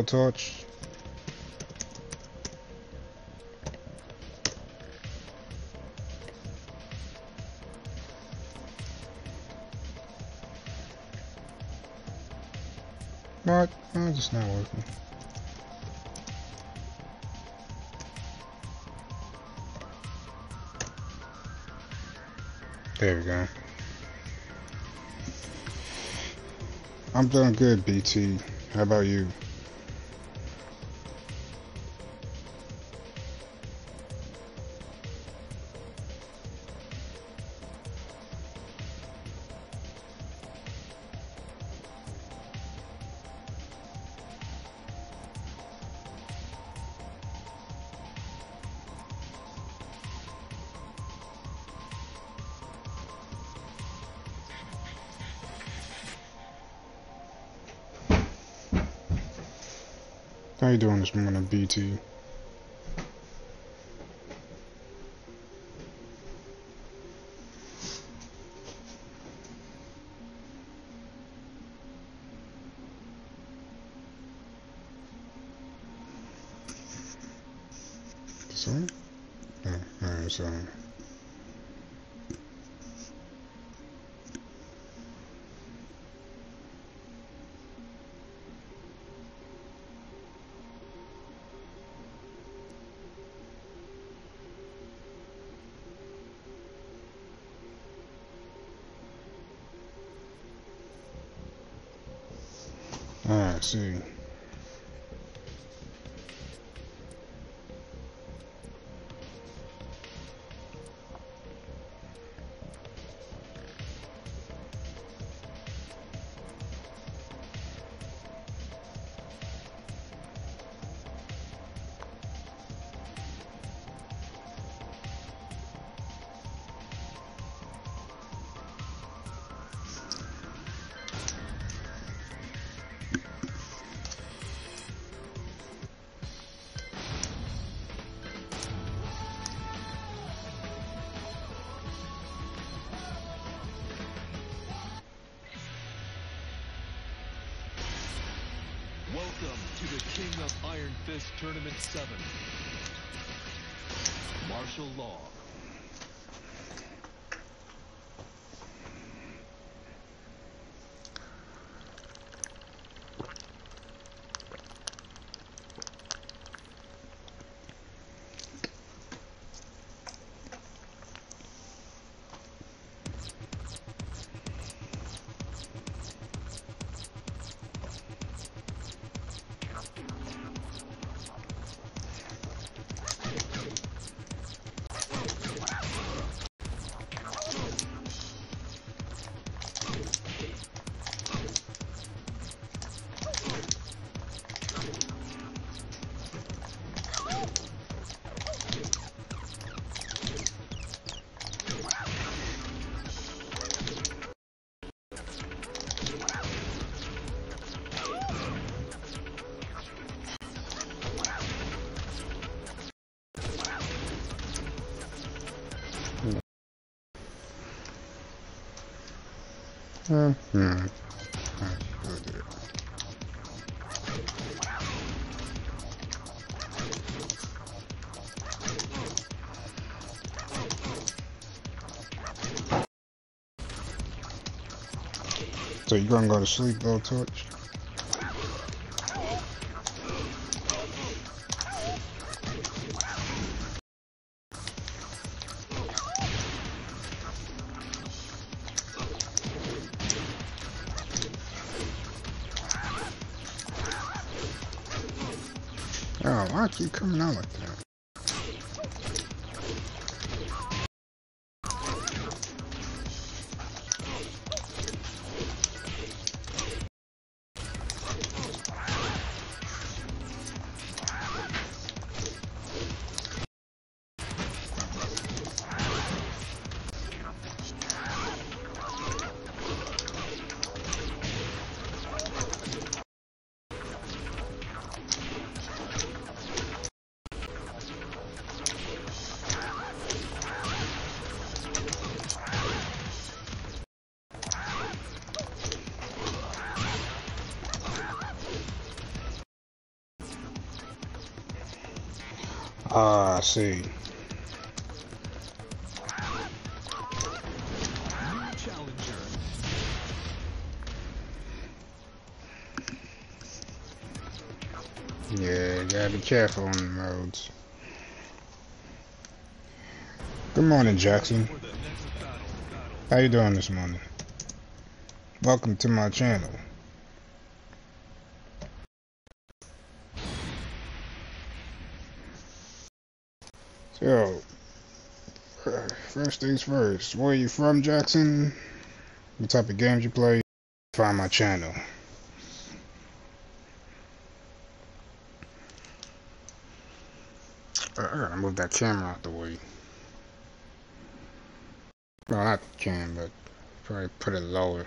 blowtorch. What? Oh, it's just not working. There we go. I'm doing good, BT. How about you? How you doing this morning, BT? This on? Oh, no, it's on. Alright, see. Welcome to the King of Iron Fist Tournament 7. Martial Law. So you gonna go to sleep, blowtorch? Oh, why I keep coming out like that? Ah, I see. New challenger. Yeah, you gotta be careful on the roads. Good morning, Jackson. For the next battle. How you doing this morning? Welcome to my channel. So, first things first, where are you from, Jackson? What type of games you play? Find my channel. I gotta move that camera out the way. Well, not the cam, but probably put it lower.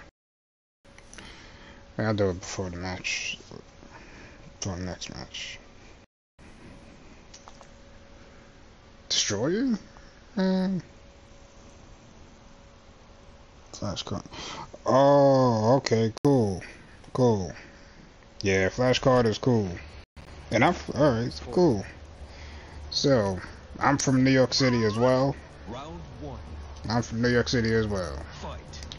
I'll do it before the match. For the next match. Destroyer? Flashcard. Oh, okay, cool. Cool. Yeah, flashcard is cool. And alright, cool. So, I'm from New York City as well. Round 1. I'm from New York City as well. Fight.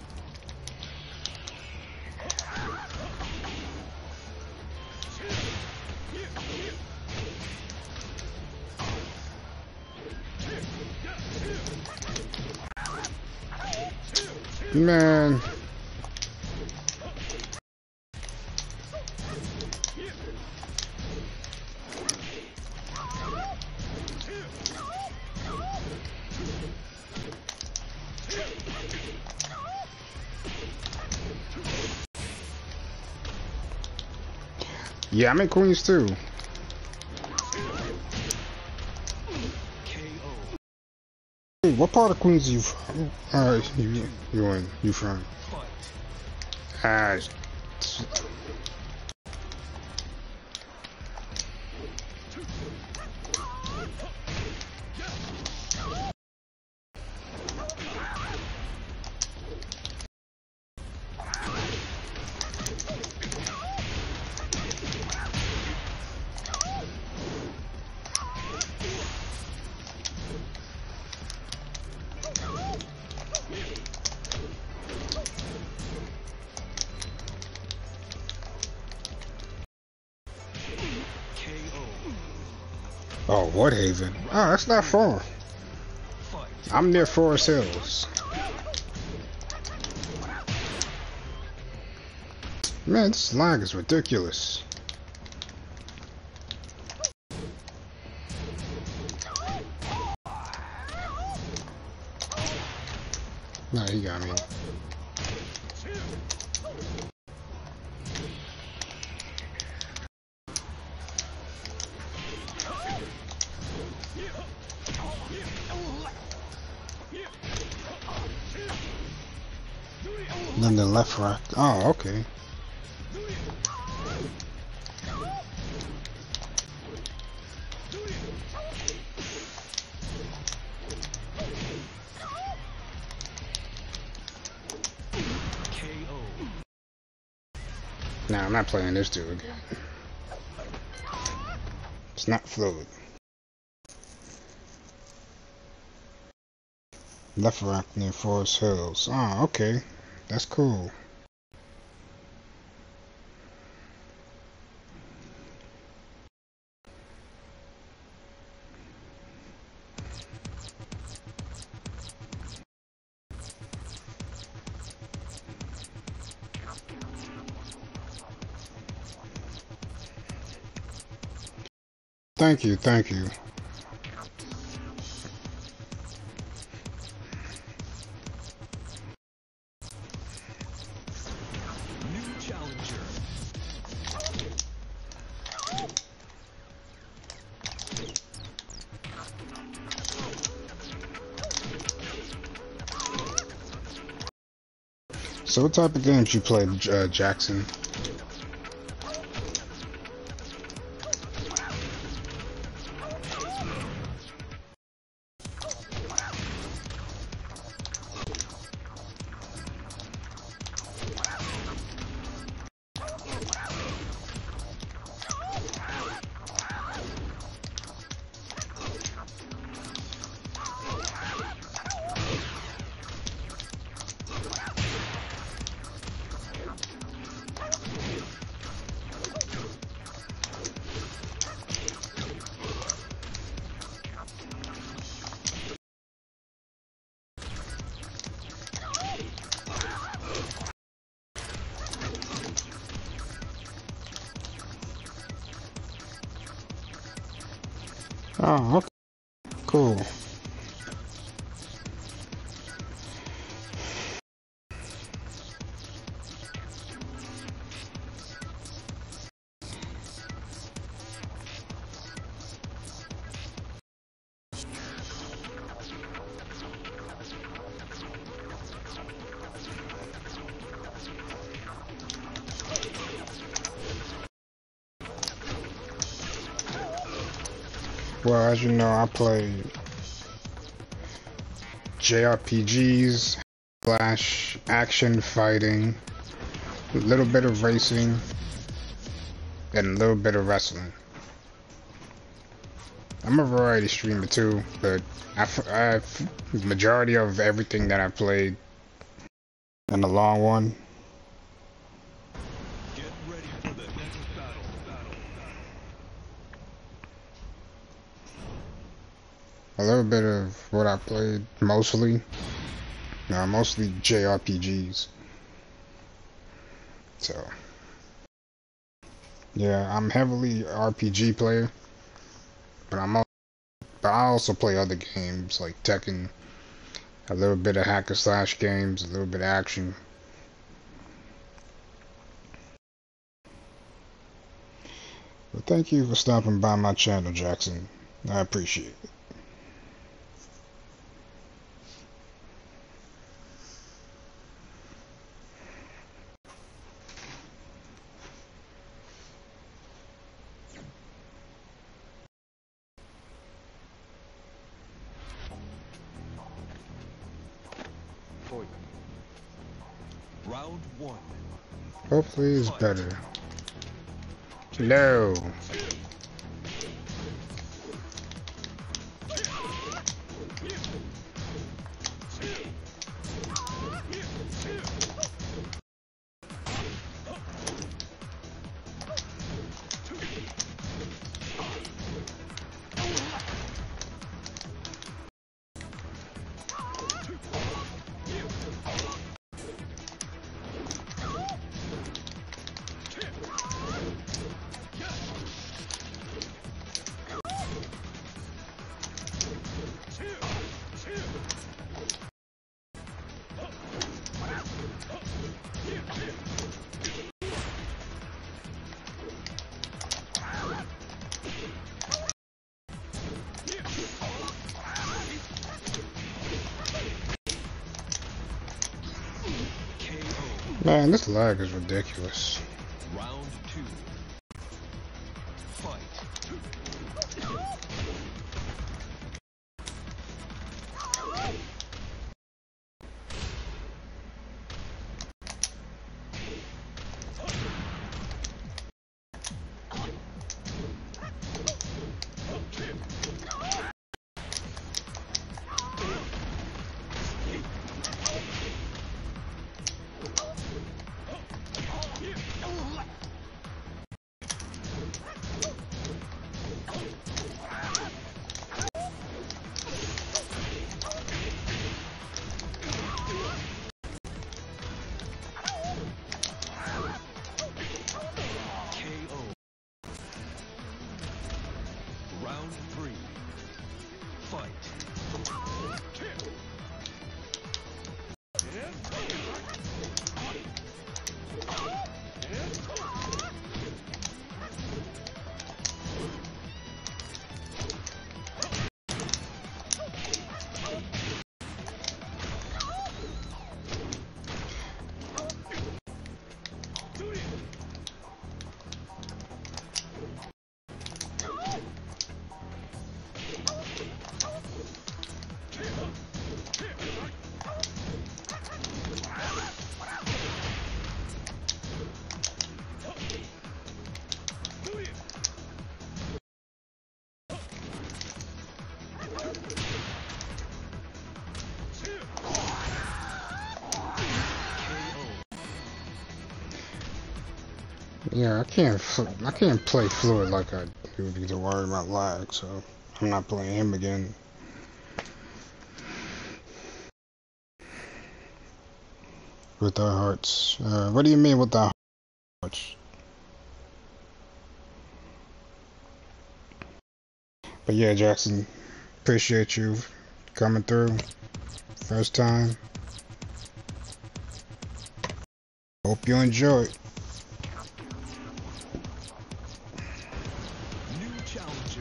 Man. Yeah, I'm in Queens too. Hey, what part of Queens are you from? You from? Ah, oh, Woodhaven. Oh, that's not far. I'm near Forest Hills. Man, this lag is ridiculous. Nah, he got me. Then the left rack. Oh, okay. Nah, I'm not playing this dude again. It's not fluid. Left rack near Forest Hills. Oh, okay. That's cool. Thank you, thank you. New challenger. So what type of games you play, Jackson? Oh, okay, cool. Well, as you know, I play JRPGs, slash action fighting, a little bit of racing, and a little bit of wrestling. I'm a variety streamer too, but I've majority of everything that I played in the long one. Get ready for the next battle. A little bit of what I played, mostly JRPGs. So, yeah, I'm heavily RPG player, but but I also play other games like Tekken, a little bit of hack and slash games, a little bit of action. But thank you for stopping by my channel, Jackson. I appreciate it. Fight. Round one. Hopefully it's better. No. Man, this lag is ridiculous. Round two. Fight. Round three. Fight. Yeah, I can't play fluid like I do because I'm worried about lag, so I'm not playing him again. With our hearts. What do you mean with our hearts? But yeah, Jackson, appreciate you coming through. First time. Hope you enjoyed. New challenger.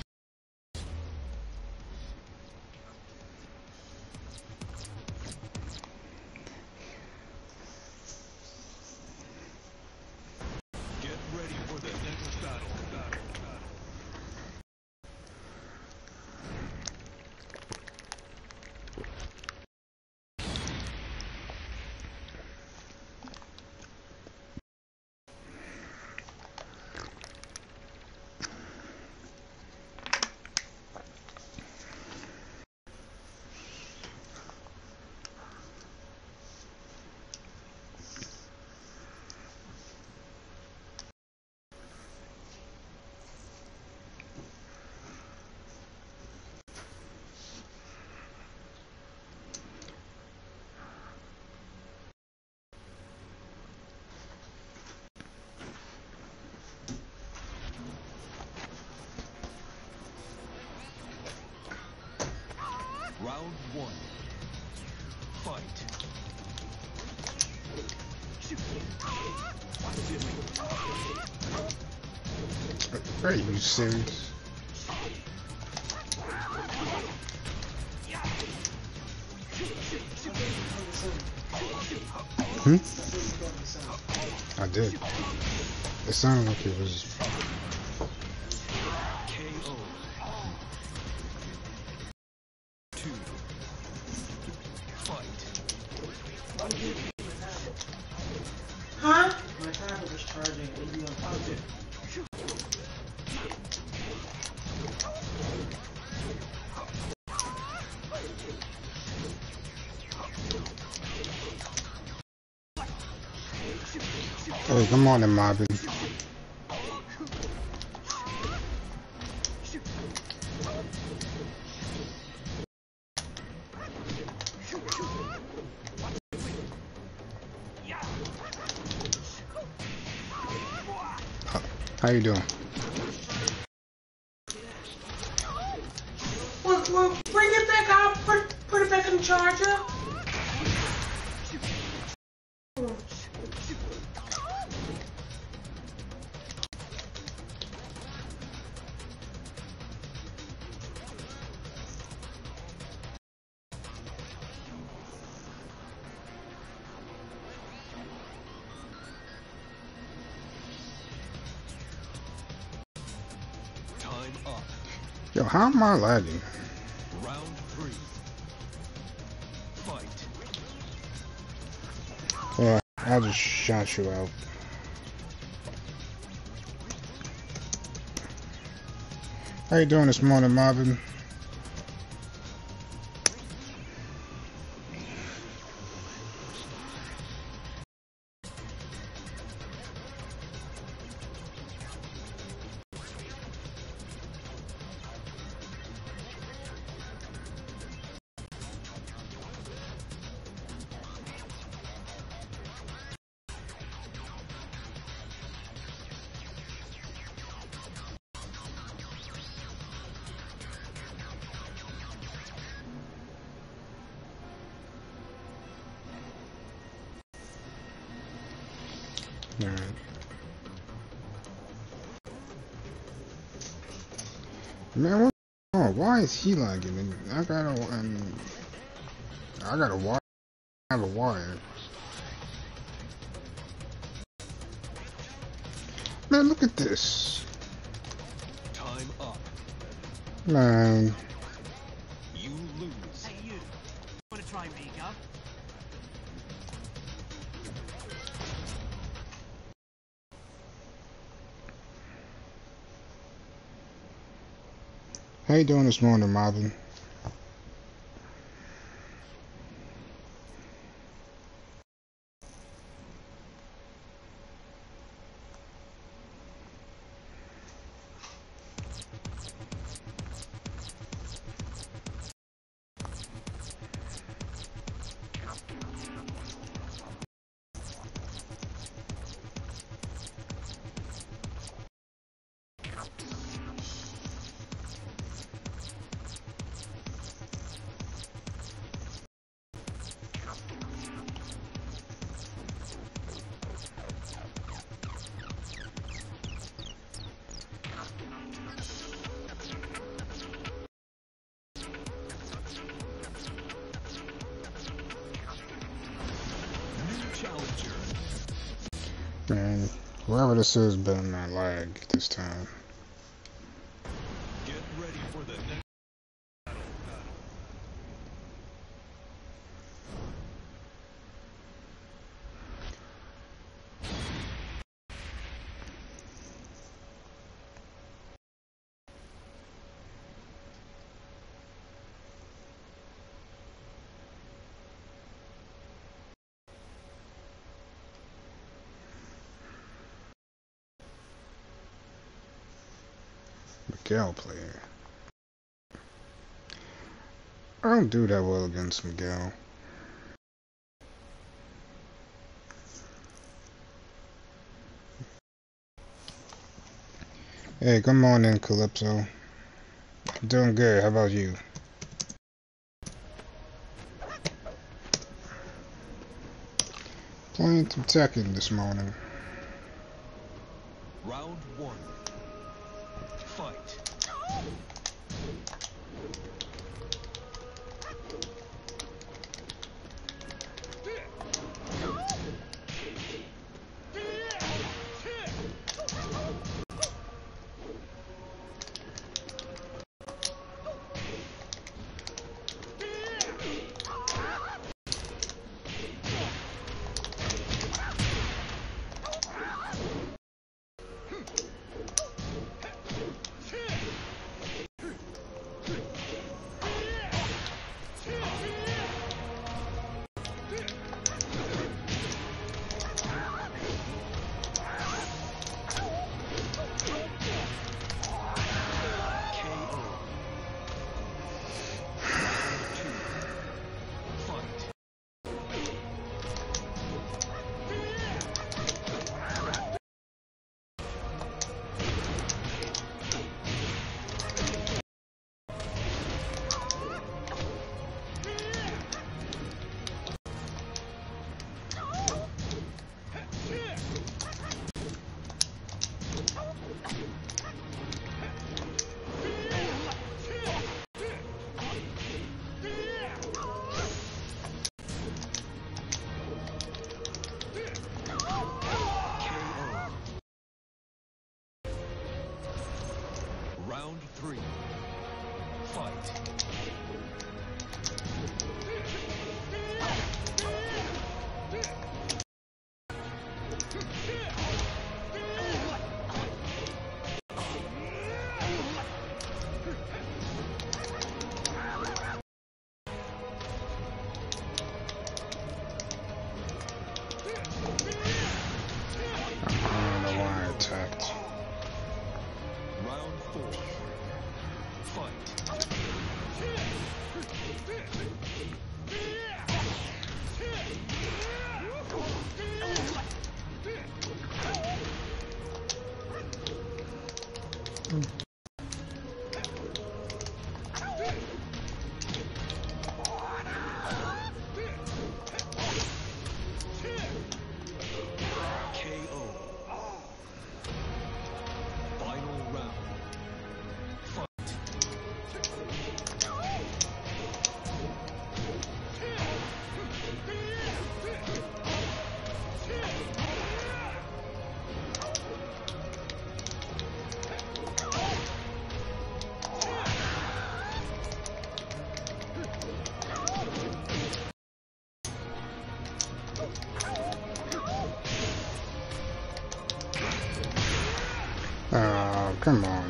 Get ready for the next battle. Round one. Fight. Are you serious? Hmm? I did. It sounded like it was. KO. 2. Fight. Huh? My tablet was charging. It would be on positive. Hey, come on then, Marvin. How you doing? Well, bring it back out. Put it back in the charger. Time up. Yo, how am I lagging? Round 3. Fight. Yeah, I just shot you out. How you doing this morning, Marvin? Alright. Man, what's going on? Why is he lagging? And I got a wire. I have a wire. Man, look at this. Time up. Man. You lose. Hey, you. Want to try me, Gov? How you doing this morning, Marvin? Man, whoever this is better not lag this time. Get ready for the next battle. Miguel player. I don't do that well against Miguel. Hey, good morning, Calypso. I'm doing good. How about you? Playing some Tekken this morning. Round one. Fight. Round three. Fight. I don't know why I attacked. Round four. Fight. KO. Final round. Oh, come on.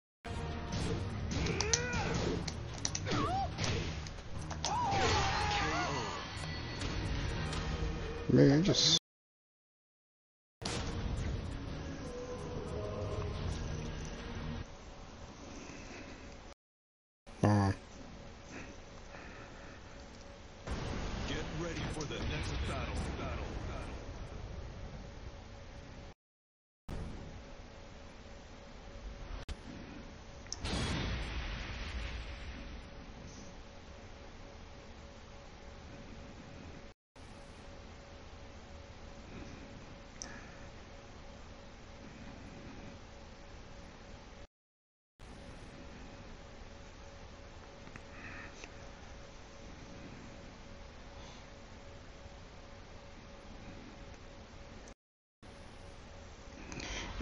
Man, just... Get ready for the next battle.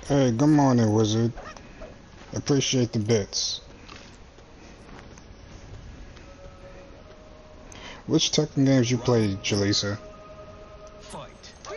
Hey, good morning, wizard. Appreciate the bits. Which Tekken games you play, Jaleesa? Fight.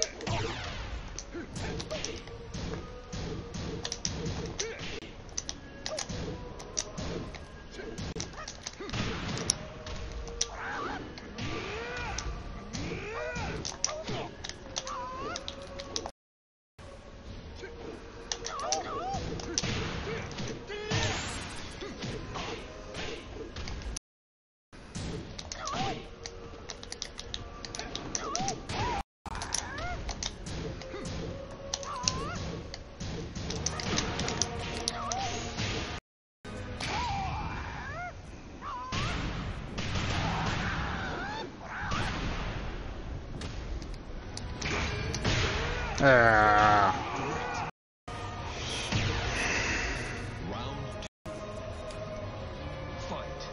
Ah. Round 2. Fight.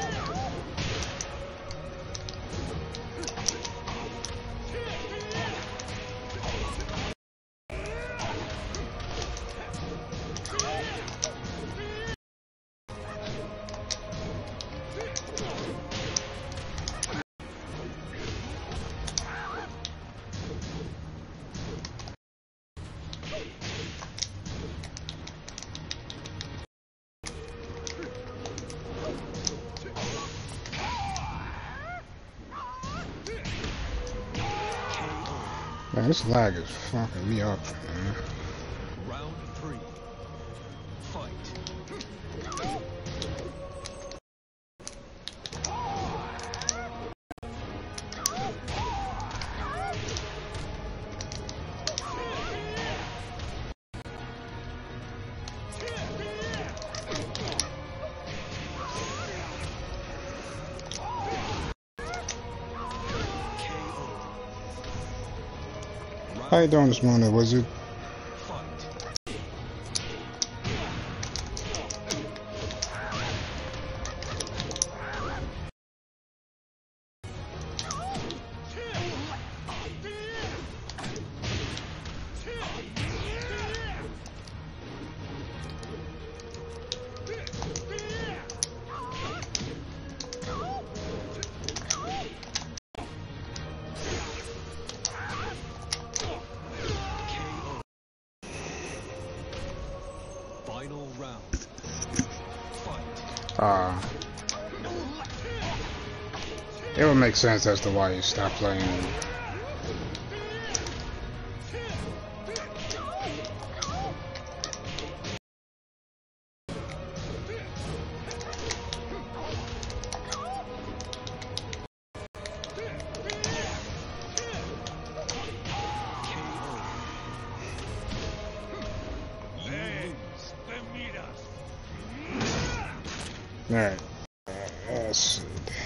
Man, this lag is fucking me up, man. Round 3. Fight. How you doing this morning, wizard? Final round. Fight. It would make sense as to why you stopped playing. Alright. Let's see.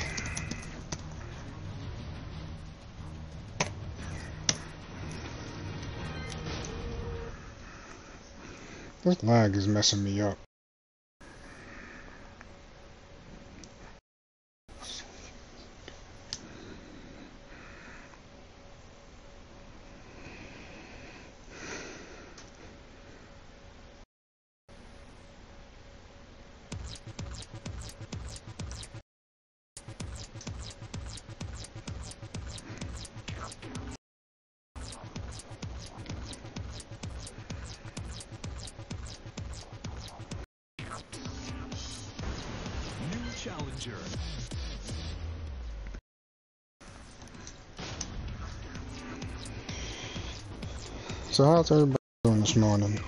This lag is messing me up. New challenger. So how's everybody doing this morning?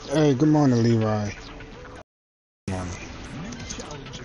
Hey, good morning, Levi. Good morning. New challenger.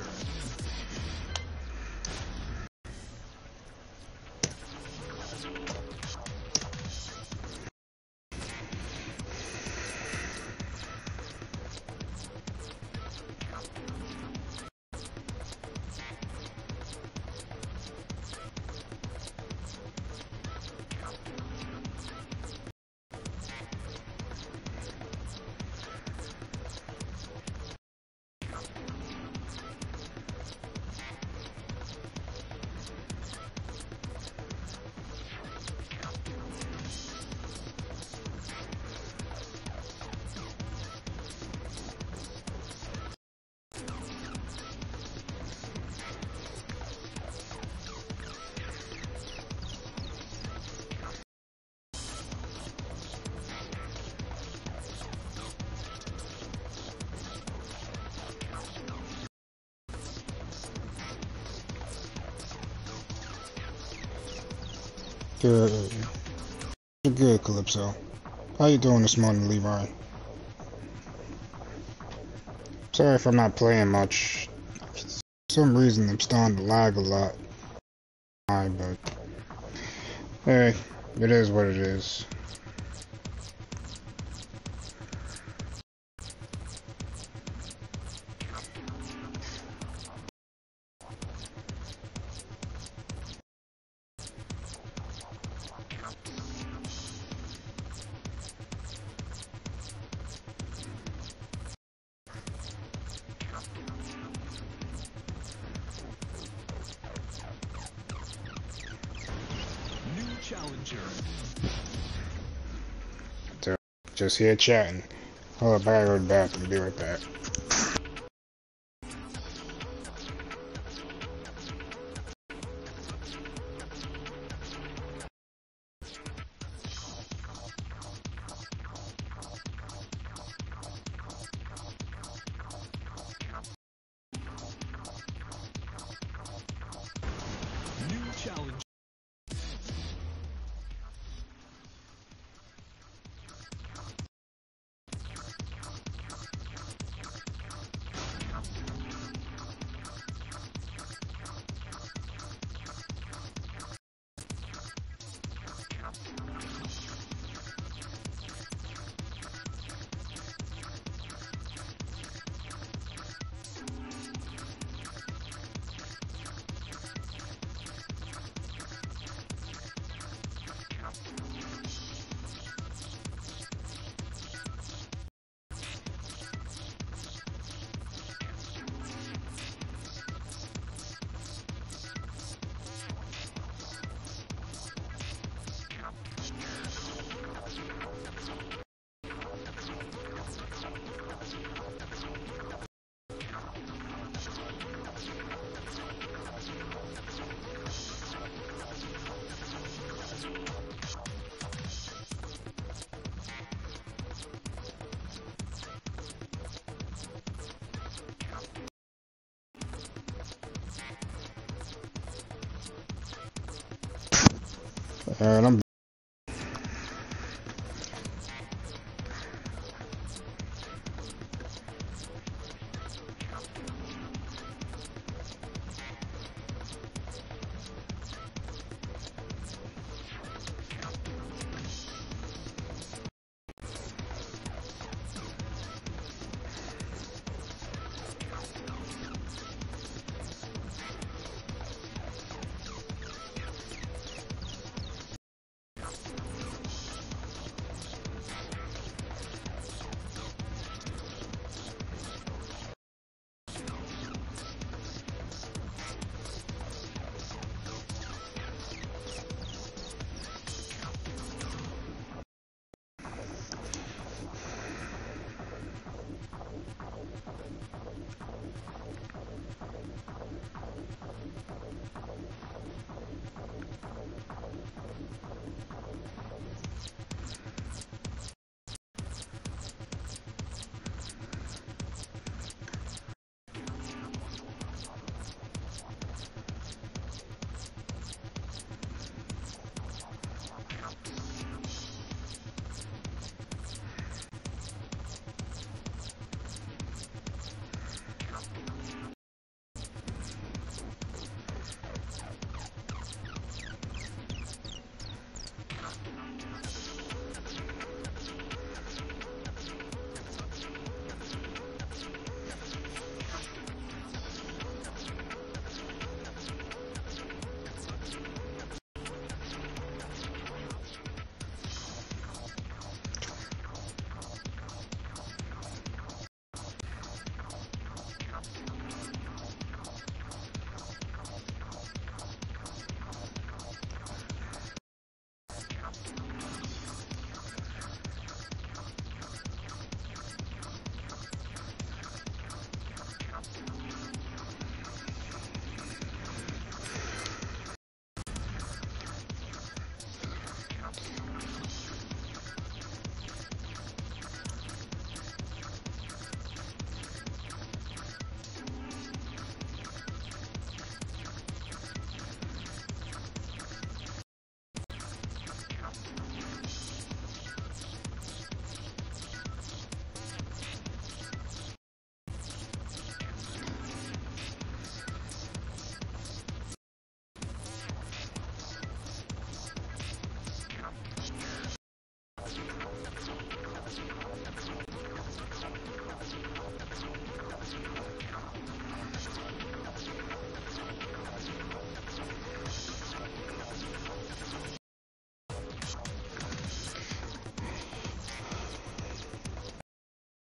Good. Good, Calypso. How you doing this morning, Levi? Sorry if I'm not playing much. For some reason, I'm starting to lag a lot. But hey, it is what it is. New challenger. So, just here chatting. Hold up, I gotta go to the bathroom. Be right back. New challenger. Alright, I'm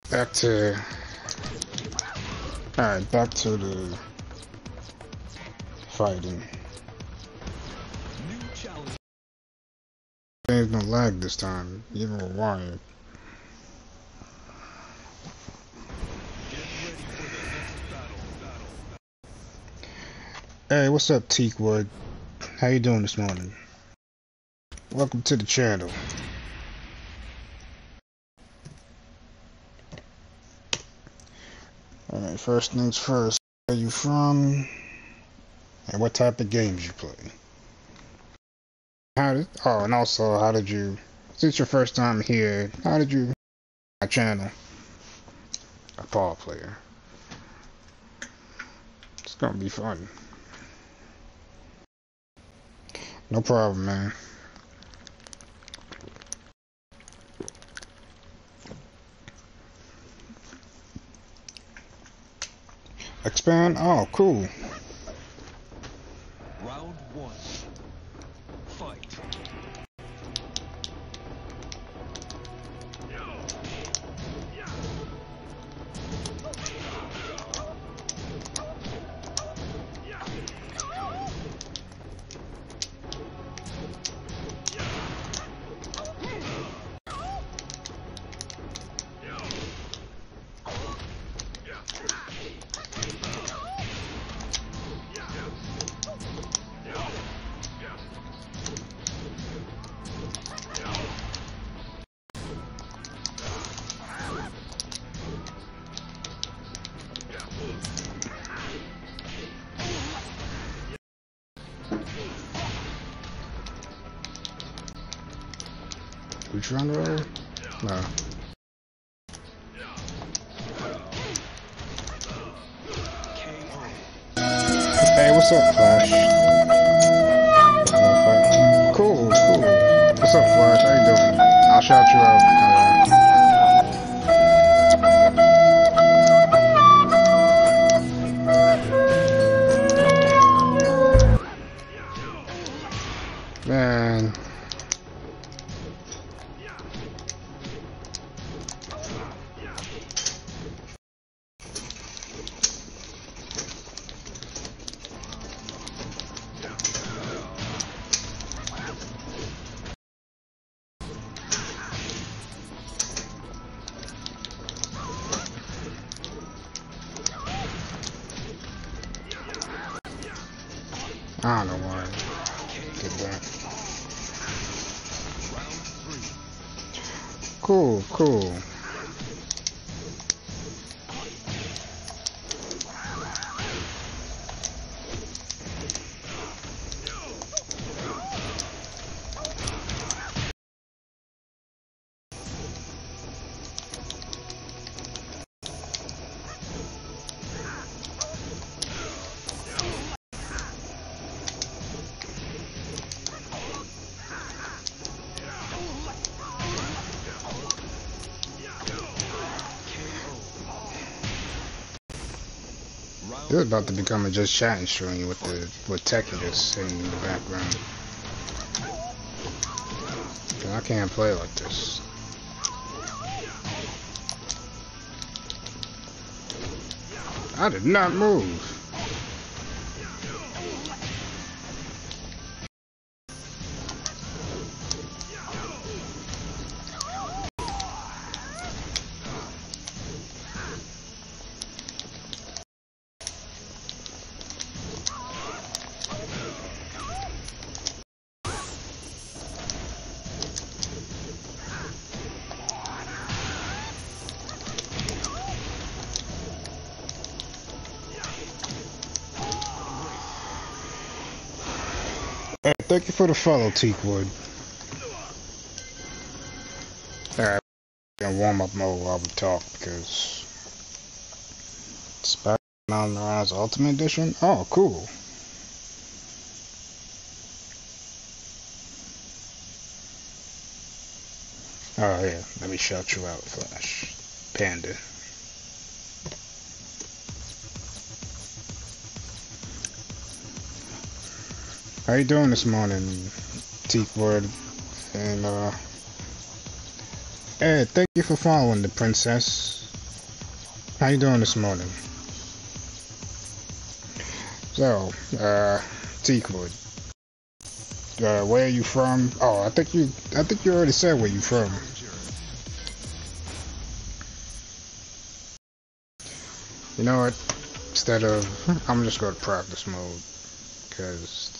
Back to... Alright, back to the fighting. New challenge. There's no lag this time, even with wired. Get ready for the next battle. Hey, what's up, Teakwood? How you doing this morning? Welcome to the channel. Alright, first things first. Where are you from? And what type of games you play? And also, how did you, since your first time here, how did you my channel? A Paul player. It's gonna be fun. No problem, man. Expand? Oh, cool. Round one. Fight. Which round roll? No. Hey, what's up, Flash? Cool, cool. What's up, Flash? How you doing? I'll shout you out. Man. I don't know why. Did that. Cool, cool. This is about to become a just chatting stream with Techie just sitting in the background. I can't play like this. I did not move. Hey, thank you for the follow, Teakwood. Alright, I'm in warm-up mode while we talk because Spider-Man Rise Ultimate Edition? Oh, cool. Oh yeah, let me shout you out, Flash. Panda. How you doing this morning, Teakwood? And hey, thank you for following the princess. How you doing this morning? So, Teakwood. Where are you from? Oh, I think you already said where you from. You know what? Instead of, I'm just going to practice mode, because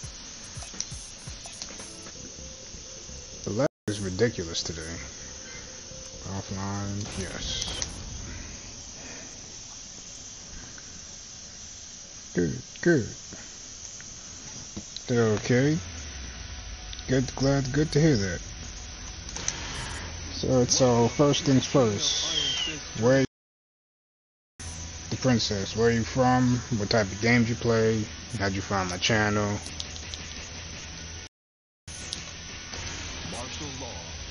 the lag is ridiculous today. Offline, yes. Good, good. They're okay. Good to hear that. So first things first. Where the princess? Where are you from? What type of games you play? How'd you find my channel? Martial law.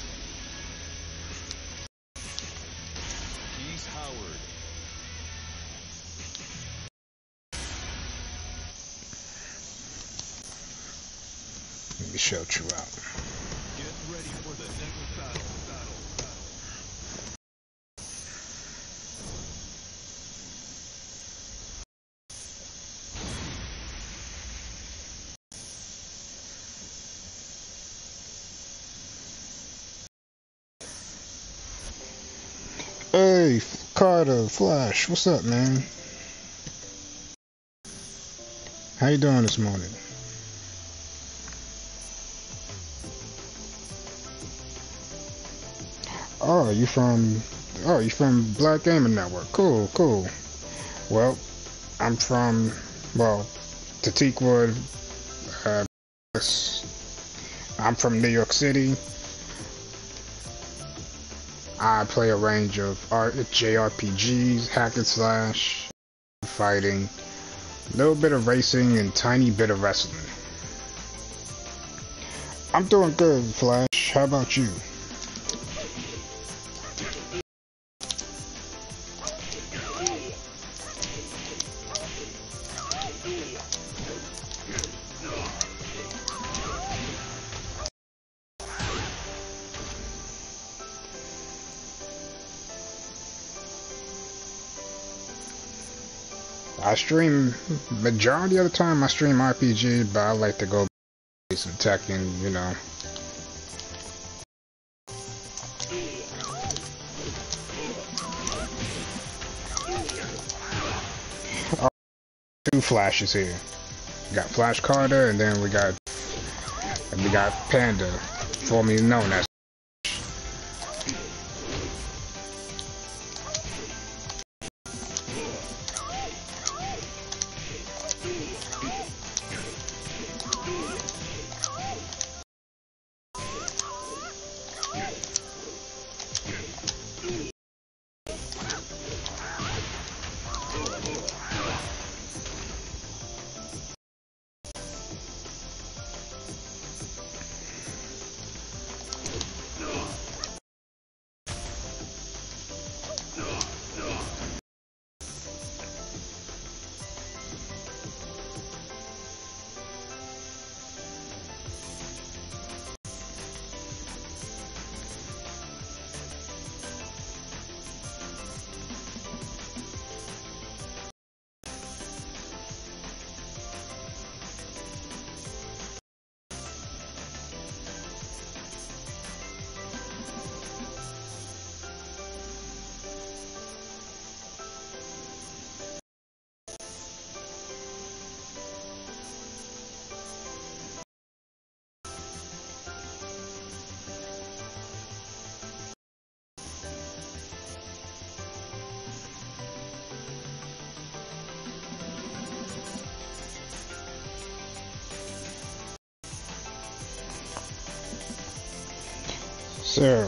He's Howard. Let me shout you out. Get ready for the next battle. Hey, Carter, Flash, what's up, man? How you doing this morning? Oh, you from Black Gaming Network. Cool, cool. Well, I'm from, the Teakwood, I'm from New York City. I play a range of JRPGs, hack and slash, fighting, a little bit of racing, and tiny bit of wrestling. I'm doing good, Flash. How about you? I stream, majority of the time I stream RPG, but I like to go play some Tekken, you know. Oh, two Flashes here. We got Flash Carter, and then we got Panda, formerly known as. So,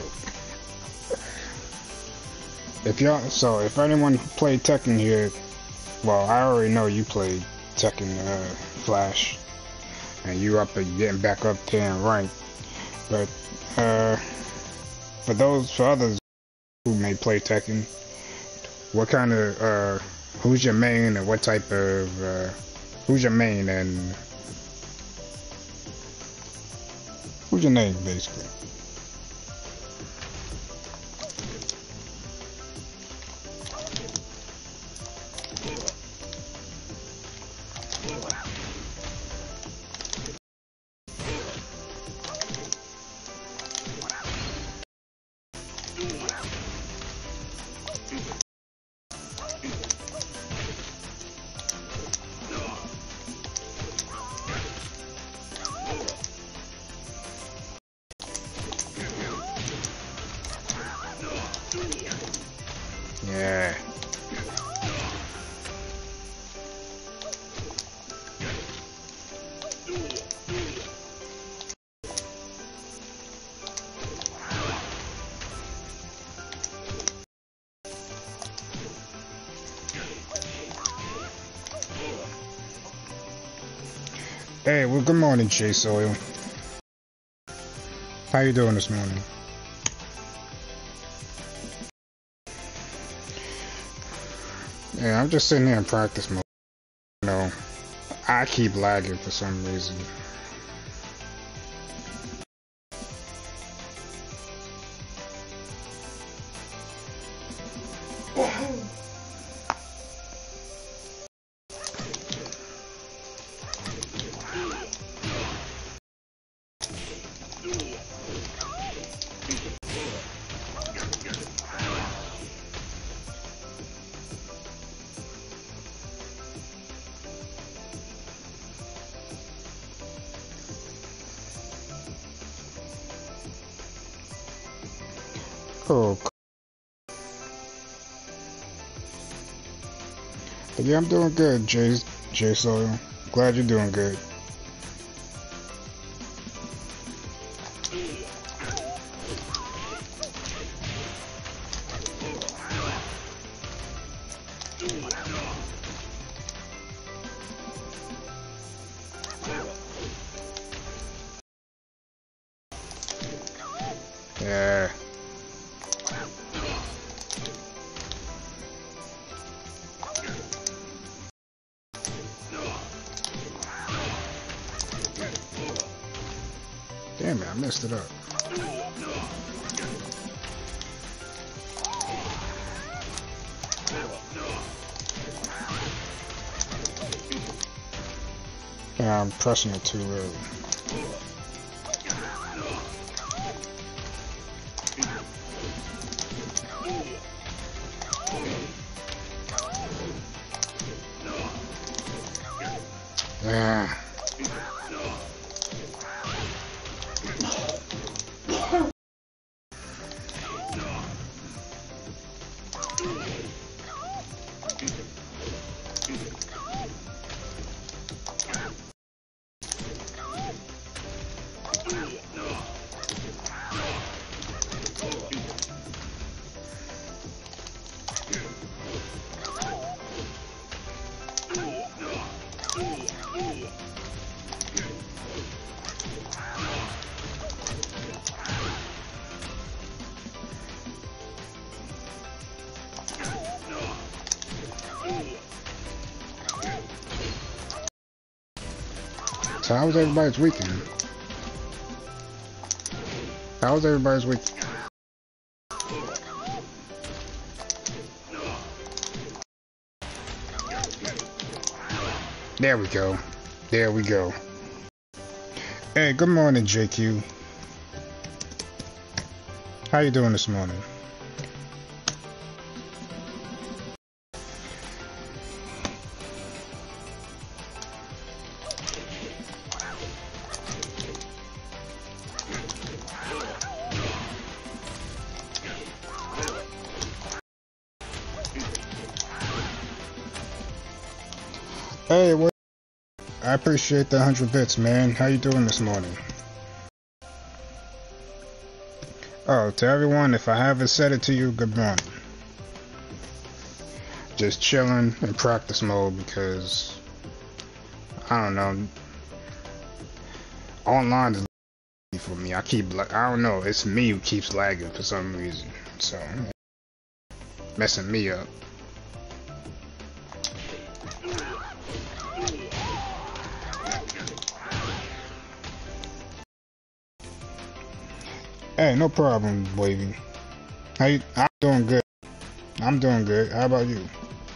if anyone played Tekken here, well, I already know you played Tekken, Flash, and you getting back up there in rank. But for others who may play Tekken, what kind of who's your main, and what type of who's your main, and who's your name basically? Yeah. Hey, well, good morning, Jay Soil. How you doing this morning? Yeah, I'm just sitting here in practice mode. You know, I keep lagging for some reason. Cool. But yeah, I'm doing good, Jay Soil. Glad you're doing good. Yeah. Damn it, I messed it up. Yeah, I'm pressing it too early. Yeah. So how was everybody's weekend? How was everybody's weekend? There we go. There we go. Hey, good morning, JQ. How you doing this morning? Hey, what? I appreciate the 100 bits, man. How you doing this morning? Oh, to everyone, if I haven't said it to you, good morning. Just chilling in practice mode because, I don't know, online is for me. I don't know, it's me who keeps lagging for some reason. So, messing me up. Hey, no problem, Wavy. I'm doing good. I'm doing good. How about you?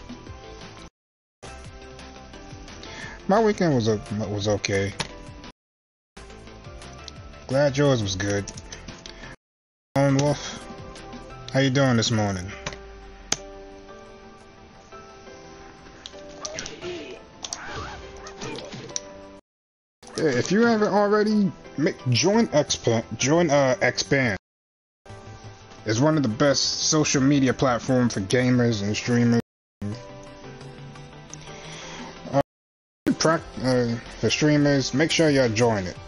My weekend was okay. Glad yours was good. Lone Wolf, how you doing this morning? Yeah, if you haven't already, join Expand. It's one of the best social media platforms for gamers and streamers. For streamers, make sure y'all join it.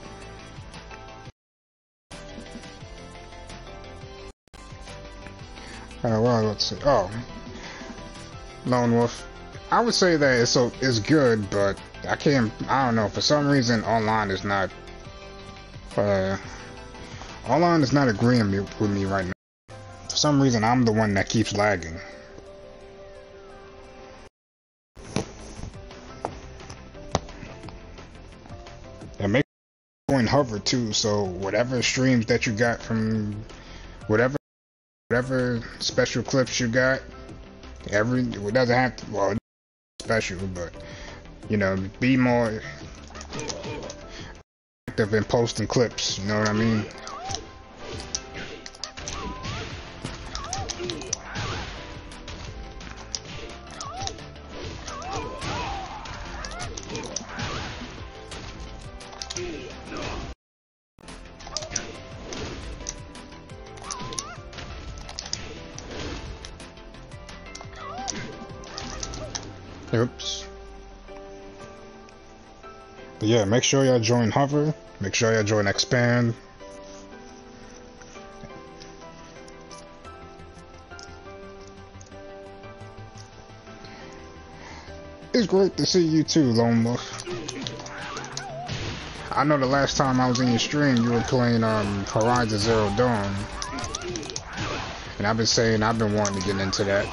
Well, let's see. Oh, Lone Wolf. I would say that it's good, but I don't know. For some reason, online is not agreeing with me right now. For some reason, I'm the one that keeps lagging. And make sure you join Hover too, so whatever streams that you got from whatever special clips you got, it doesn't have to, well, it's special, but you know, be more active in posting clips, you know what I mean? Oops. But yeah, make sure y'all join Hover. Make sure y'all join Expand. It's great to see you too, Lone Wolf. I know the last time I was in your stream, you were playing Horizon Zero Dawn. And I've been wanting to get into that.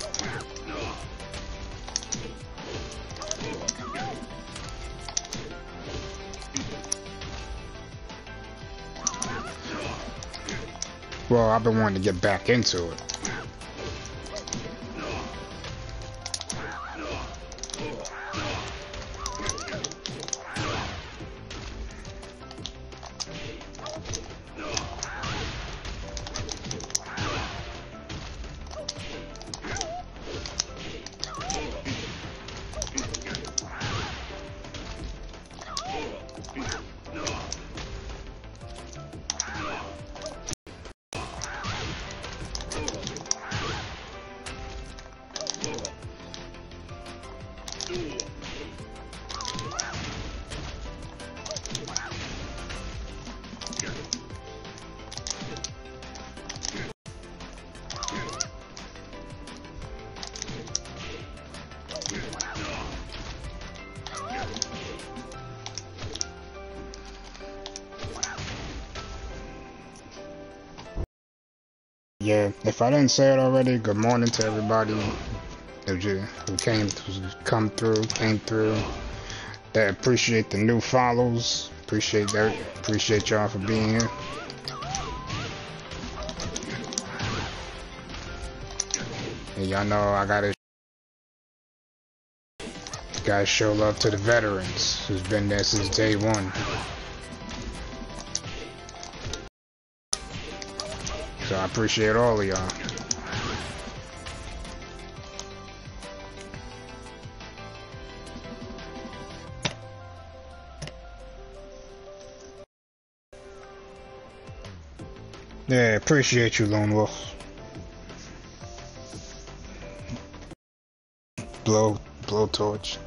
Well, I've been wanting to get back into it. Yeah, if I didn't say it already, good morning to everybody who came through. That appreciate the new follows. Appreciate that. Appreciate y'all for being here. And y'all know I gotta show love to the veterans who's been there since day one. So I appreciate all of y'all. Yeah, appreciate you, Lone Wolf. Blowtorch.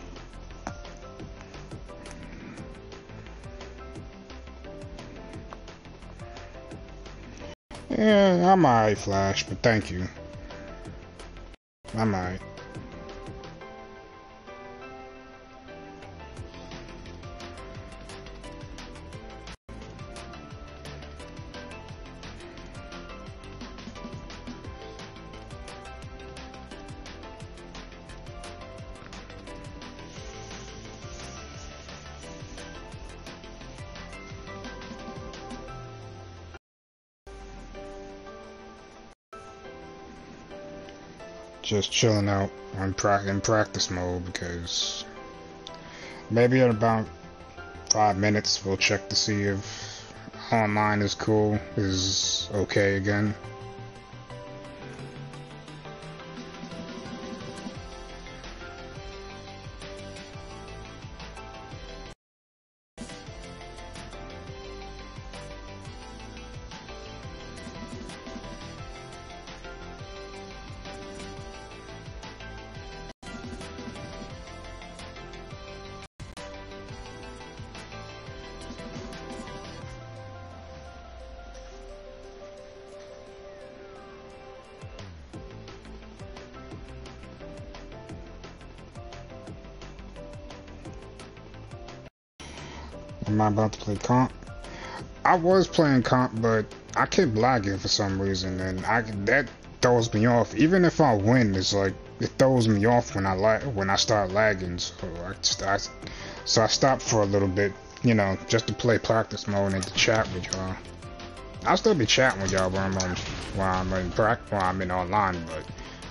Yeah, I'm alright, Flash, but thank you. I'm alright. Just chilling out in practice mode because maybe in about 5 minutes we'll check to see if online is okay again. Am I about to play comp? I was playing comp, but I kept lagging for some reason, and that throws me off. Even if I win, it's like it throws me off when I start lagging. So I stopped for a little bit, you know, just to play practice mode and to chat with y'all. I'll still be chatting with y'all when I'm in online, but.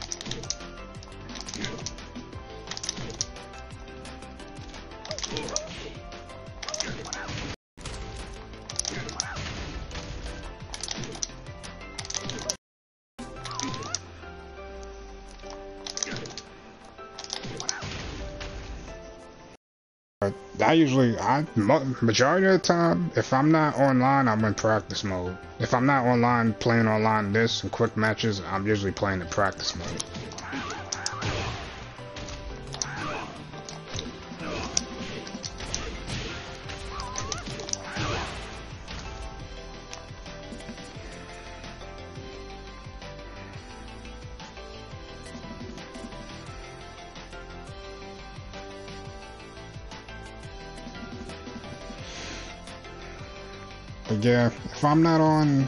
Majority of the time, if I'm not online, I'm in practice mode. If I'm not online, playing online this and quick matches, I'm usually playing in practice mode. But yeah, if I'm not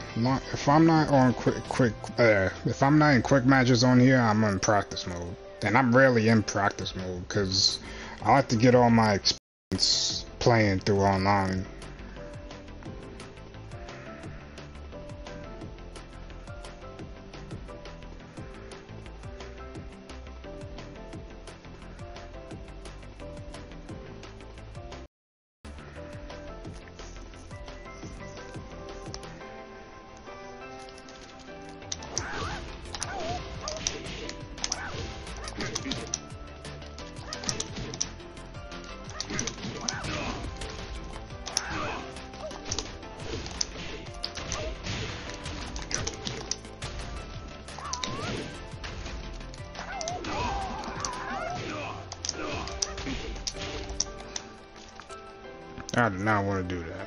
in quick matches on here, I'm in practice mode, and I'm rarely in practice mode because I like to get all my experience playing through online. I do not want to do that.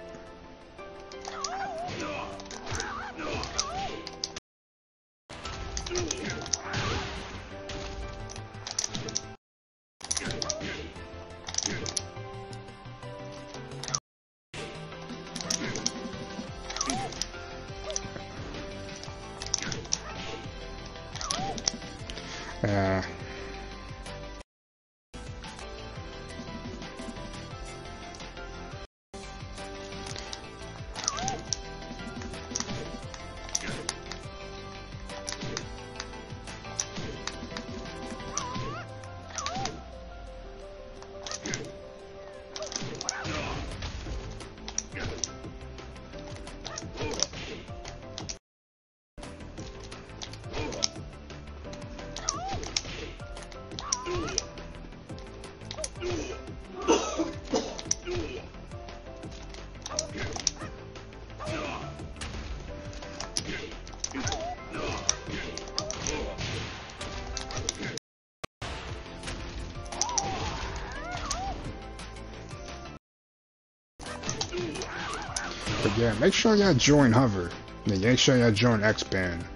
But yeah, make sure y'all join Hover. Yeah, make sure y'all join X-Band.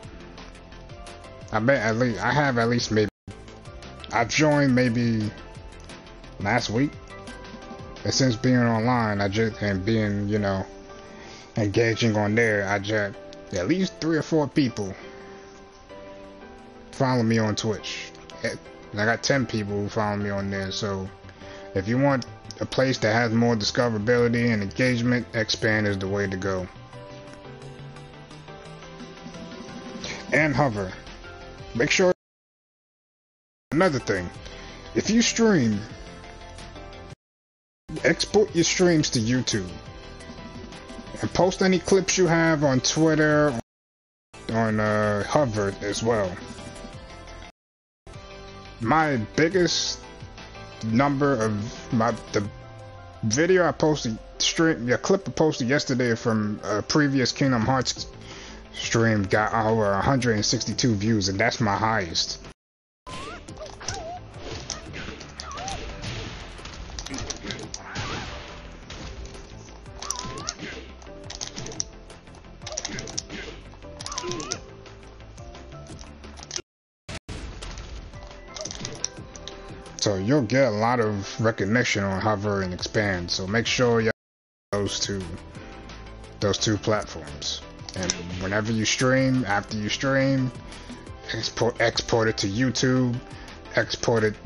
I've joined maybe last week. And since being online, being, you know, engaging on there, I just at least 3 or 4 people follow me on Twitch. And I got 10 people who follow me on there, so if you want a place that has more discoverability and engagement, X-Band is the way to go. And Hover. Make sure. Another thing, if you stream, export your streams to YouTube and post any clips you have on Twitter, on Hover as well. My biggest number of the video I posted, clip I posted yesterday from a previous Kingdom Hearts stream got over 162 views, and that's my highest. So you'll get a lot of recognition on Hover and Expand. So make sure y'all those two platforms. And whenever you stream, after you stream, export it to YouTube, export it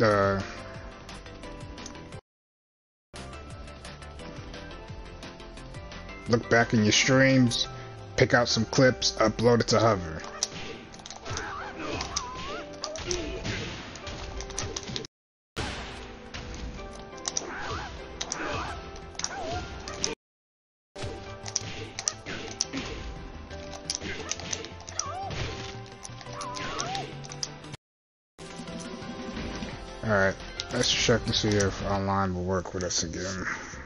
look back in your streams, pick out some clips, upload it to Hover. Alright, let's check to see if online will work with us again.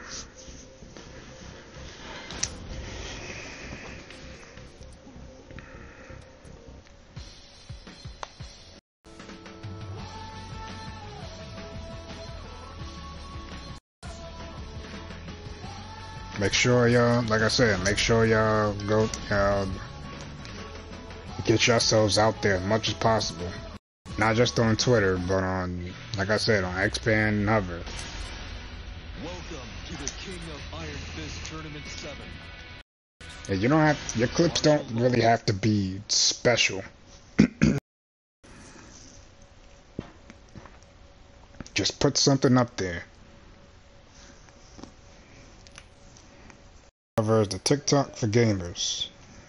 Make sure y'all, like I said, make sure y'all go, get yourselves out there as much as possible. Not just on Twitter, but on, like I said, on Expand and Hover. Welcome to the King of Iron Fist Tournament 7. Yeah, you don't have, your clips don't really have to be special. Just put something up there. Hover is the TikTok for gamers.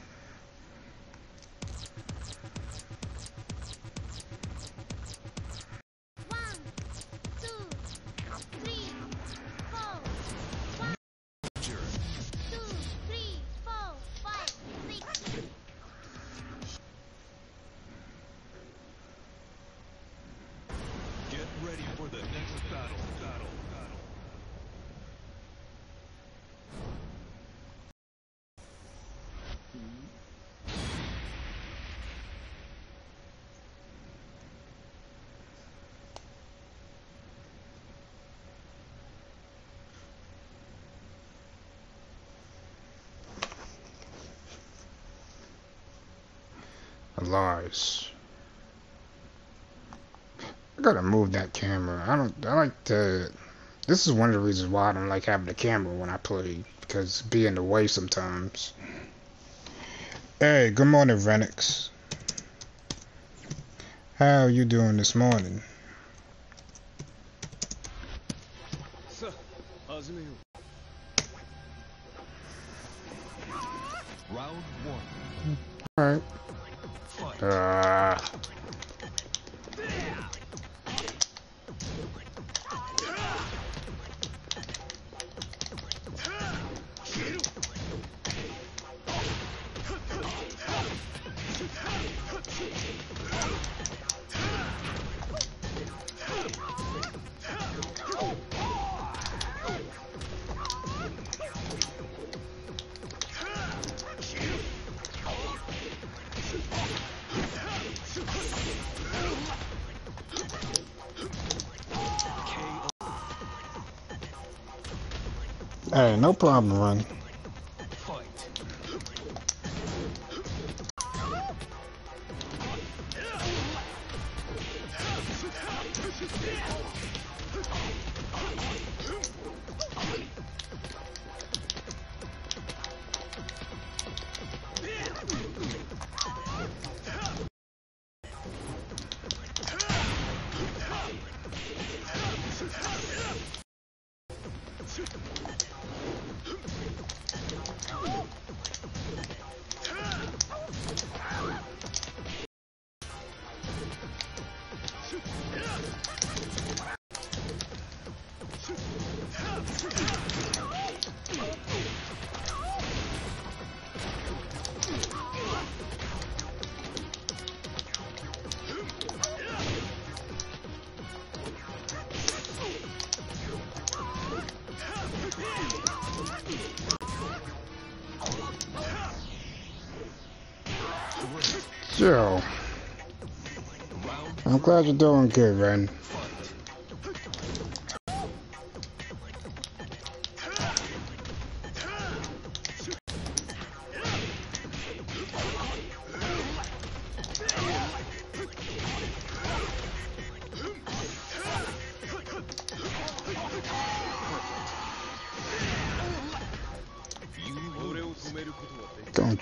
Get ready for the next battle. Lies. I gotta move that camera. I like to, this is one of the reasons why I don't like having the camera when I play, because it be in the way sometimes. Hey, good morning, Renix. How are you doing this morning? Round 1. Alright. Hey, no problem, Run. So, I'm glad you're doing good, Ren.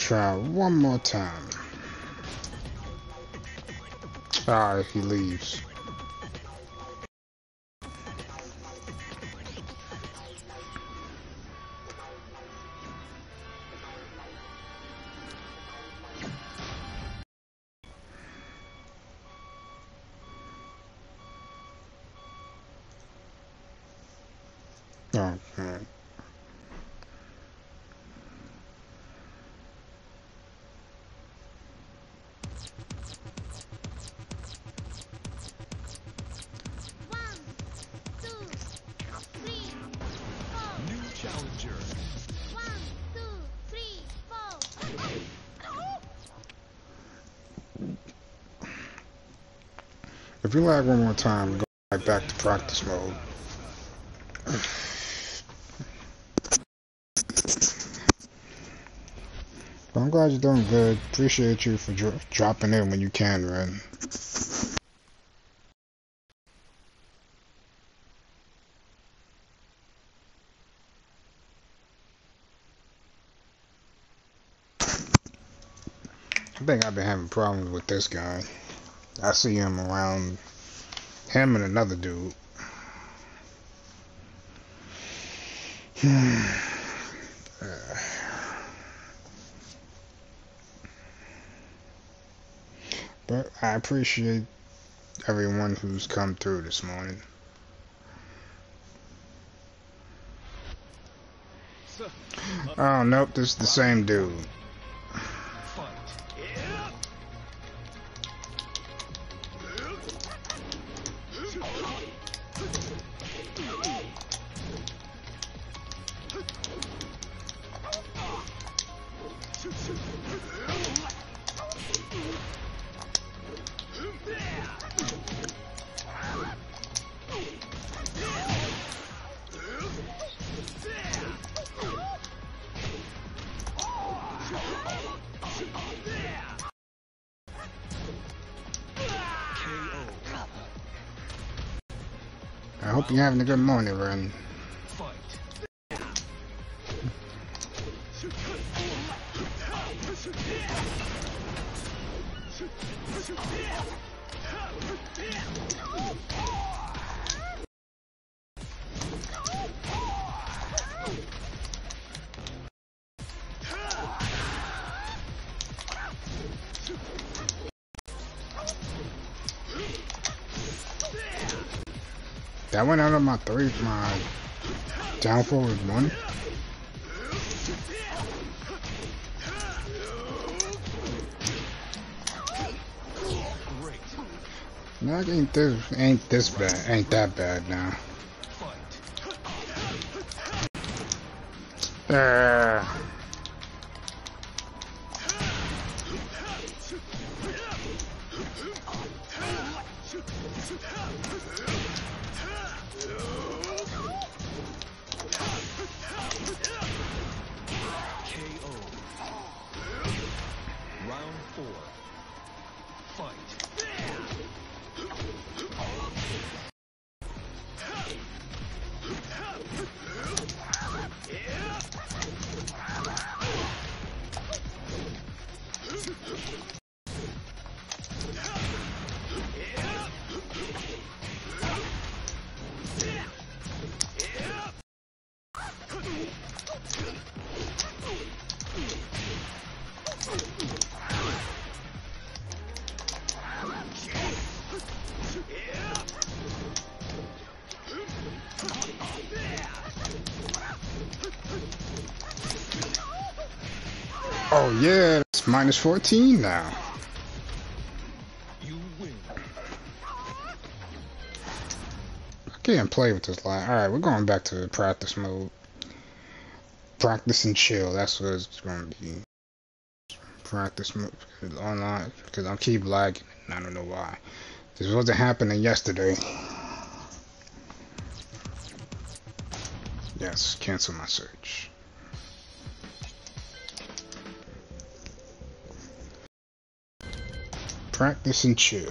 try one more time. If he leaves. Okay. New challenger. If you lag one more time, go right back to practice mode. But I'm glad you're doing good. Appreciate you for dropping in when you can, Ren. I think I've been having problems with this guy. I see him around, him and another dude. But I appreciate everyone who's come through this morning. Oh, nope, this is the same dude. I hope you're having a good morning, Ren. That went out of my downfall was 1. No, it ain't this bad. Ain't that bad now. Oh yeah, it's minus 14 now. You win. I can't play with this line. Alright, we're going back to practice mode. Practice and chill, that's what it's going to be. Practice mode online, because I keep lagging, and I don't know why. This wasn't happening yesterday. Yes, cancel my search. Practice and chill.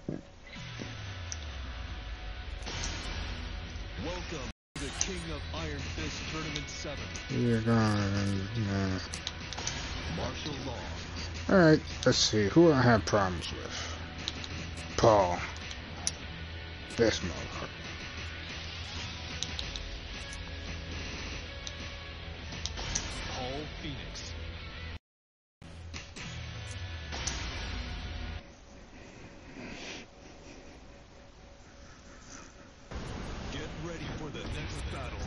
Welcome to the King of Iron you're gone. Martial law. Alright, let's see. Who I have problems with? Paul. This motherfucker. Paul Phoenix. Get ready for the next battle.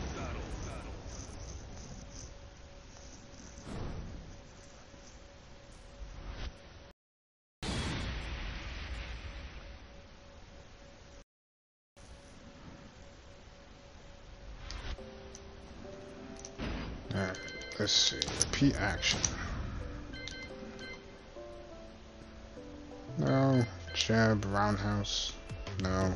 Alright, let's see. Repeat action. No. Jab, roundhouse. No.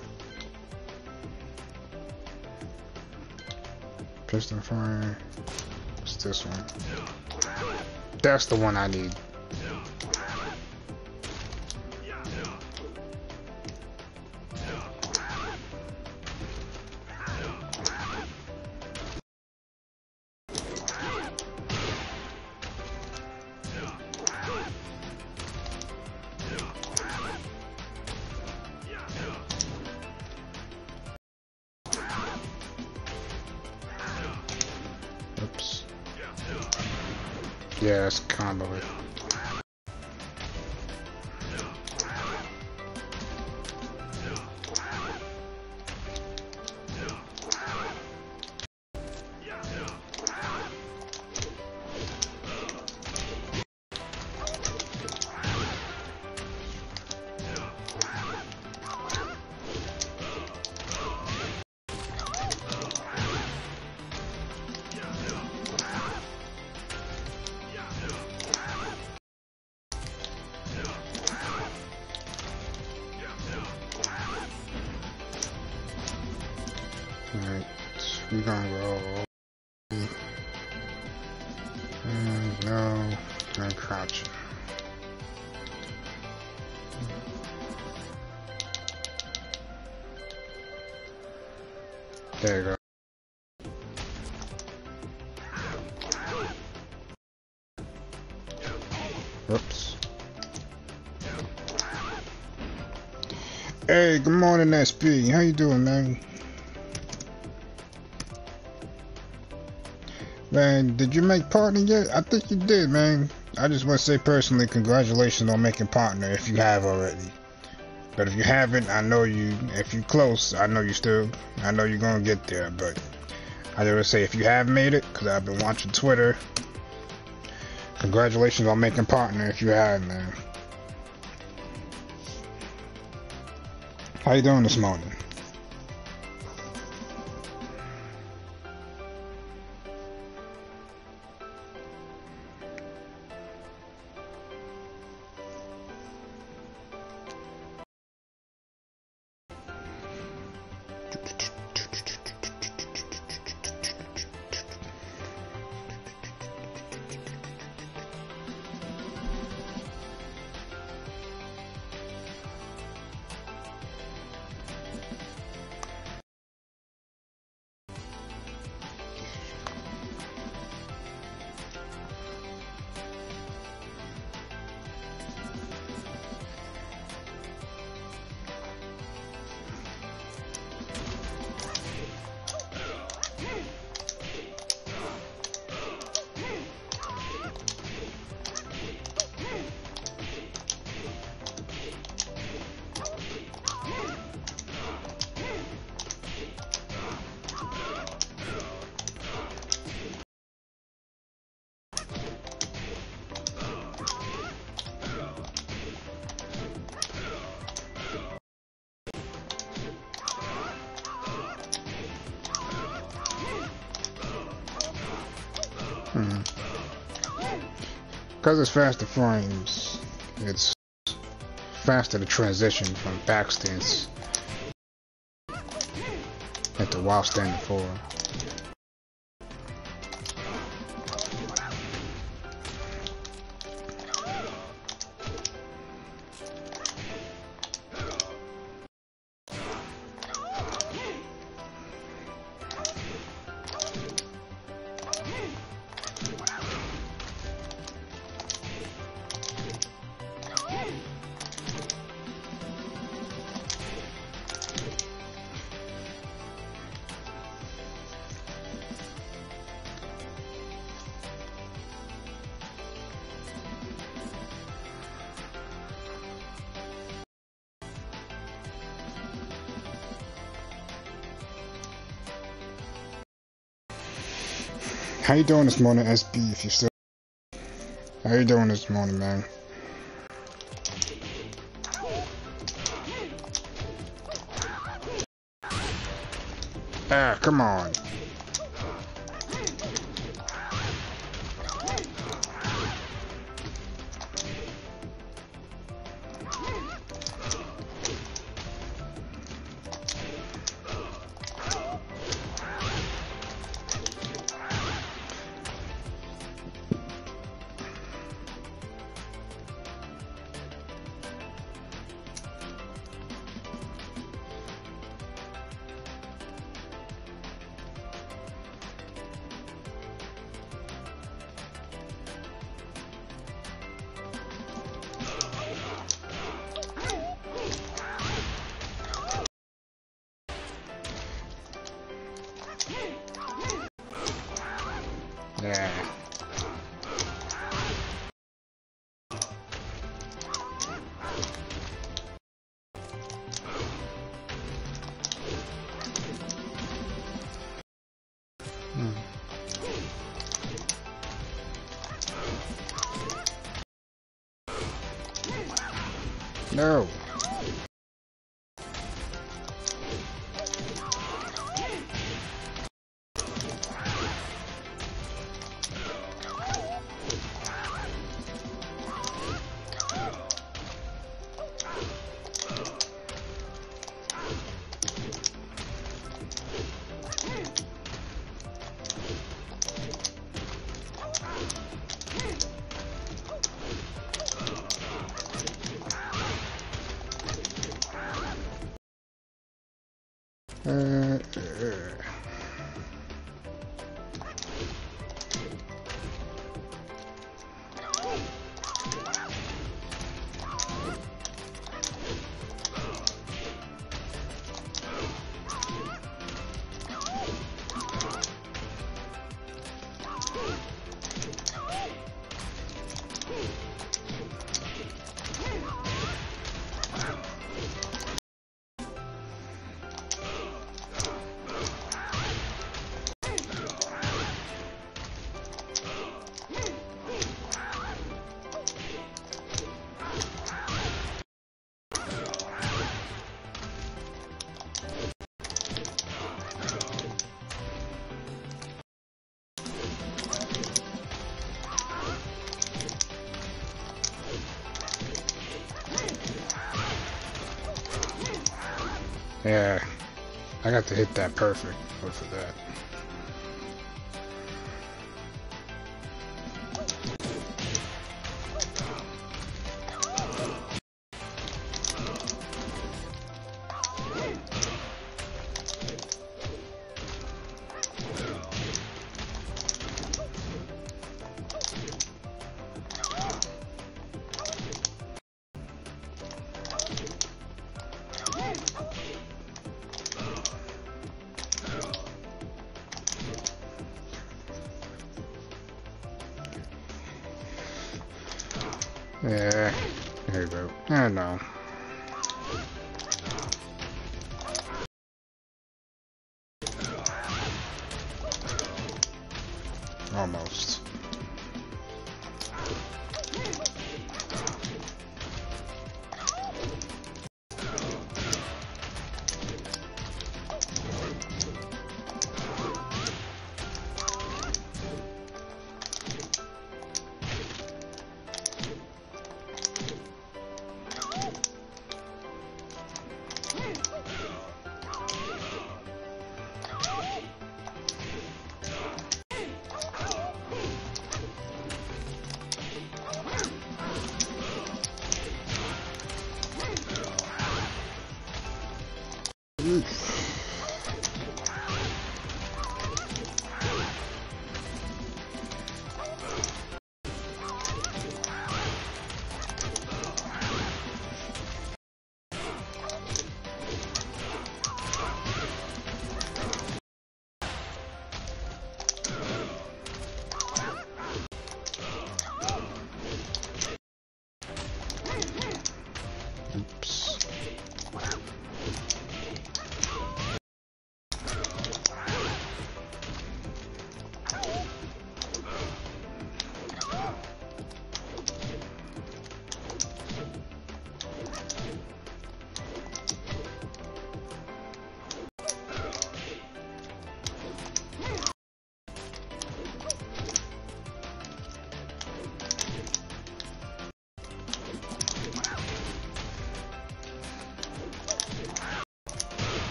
Piston fire. What's this one? That's the one I need. Oops. Yeah, it's combo it. Alright, we're gonna go. And no, and crouch. There you go. Oops. Hey, good morning, SB. How you doing, man? Man, did you make partner yet? I think you did, man. I just want to say personally, congratulations on making partner if you have already. But if you haven't, I know you, if you close, I know you're gonna get there. But I just want to say if you have made it, because I've been watching Twitter, congratulations on making partner if you have, man. How you doing this morning? Because it's faster frames, it's faster to transition from back stance into while standing forward. How you doing this morning, SB, if you still... How you doing this morning, man? Ah, come on. Yeah. No. Uh. Yeah, I got to hit that perfect for that. Yeah, there you go. I know. Almost.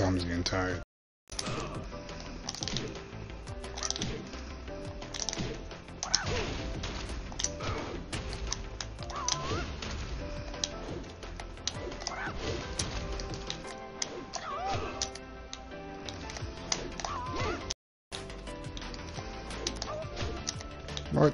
clumsy and tired. What?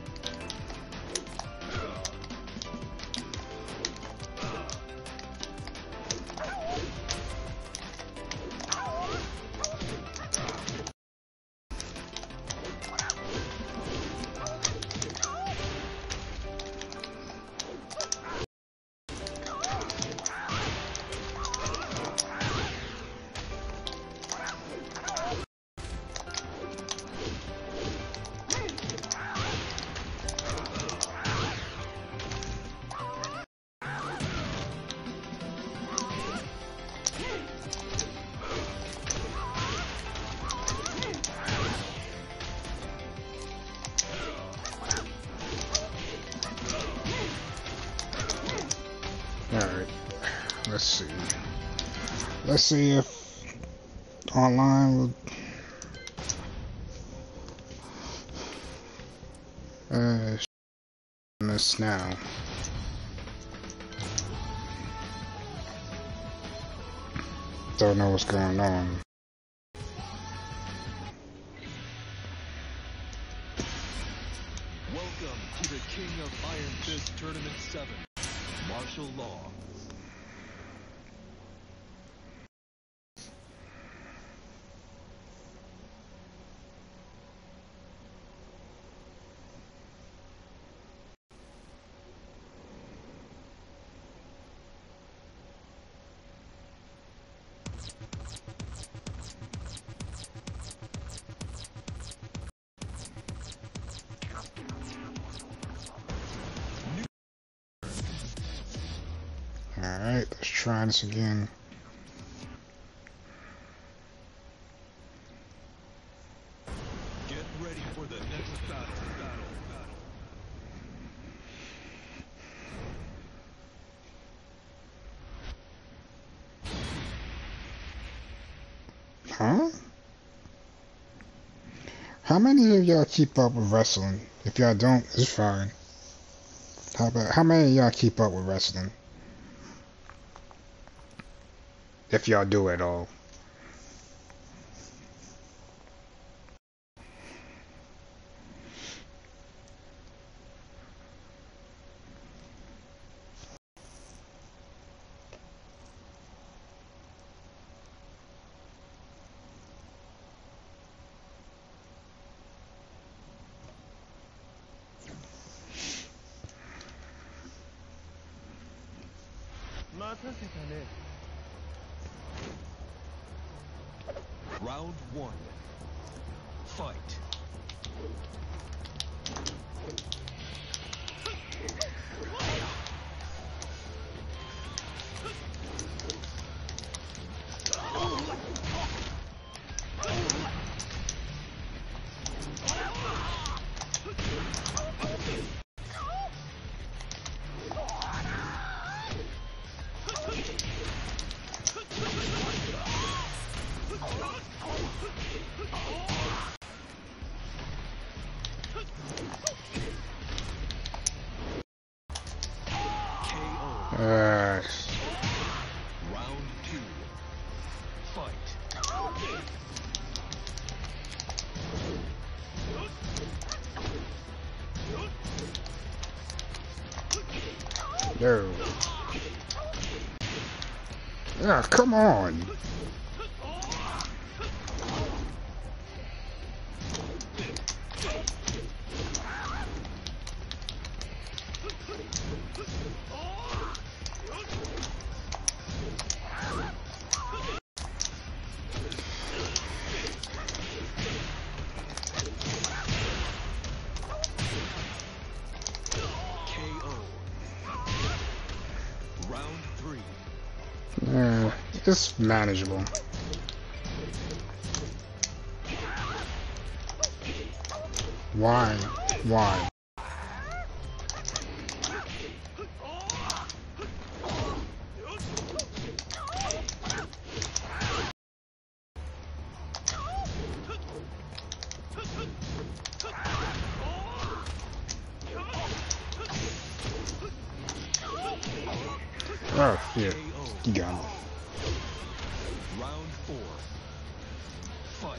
Alright, let's see. Let's see if online will this now. Don't know what's going on. Welcome to the King of Iron Fist Tournament 7, Martial Law. Alright, let's try this again. Get ready for the next battle. Huh? How many of y'all keep up with wrestling? If y'all don't, it's fine. How many of y'all keep up with wrestling? If y'all do at all. Round 1. Fight. Uh, Round 2. Fight. no. Yeah, come on. It's manageable. Why? Why? Oh, yeah. You got me. Round 4. Fight.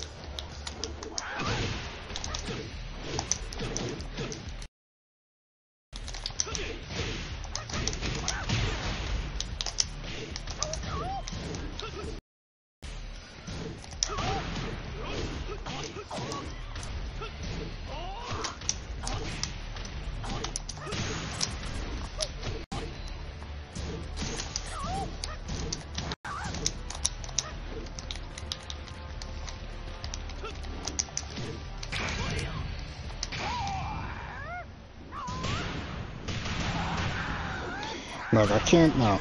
Look, I can't now.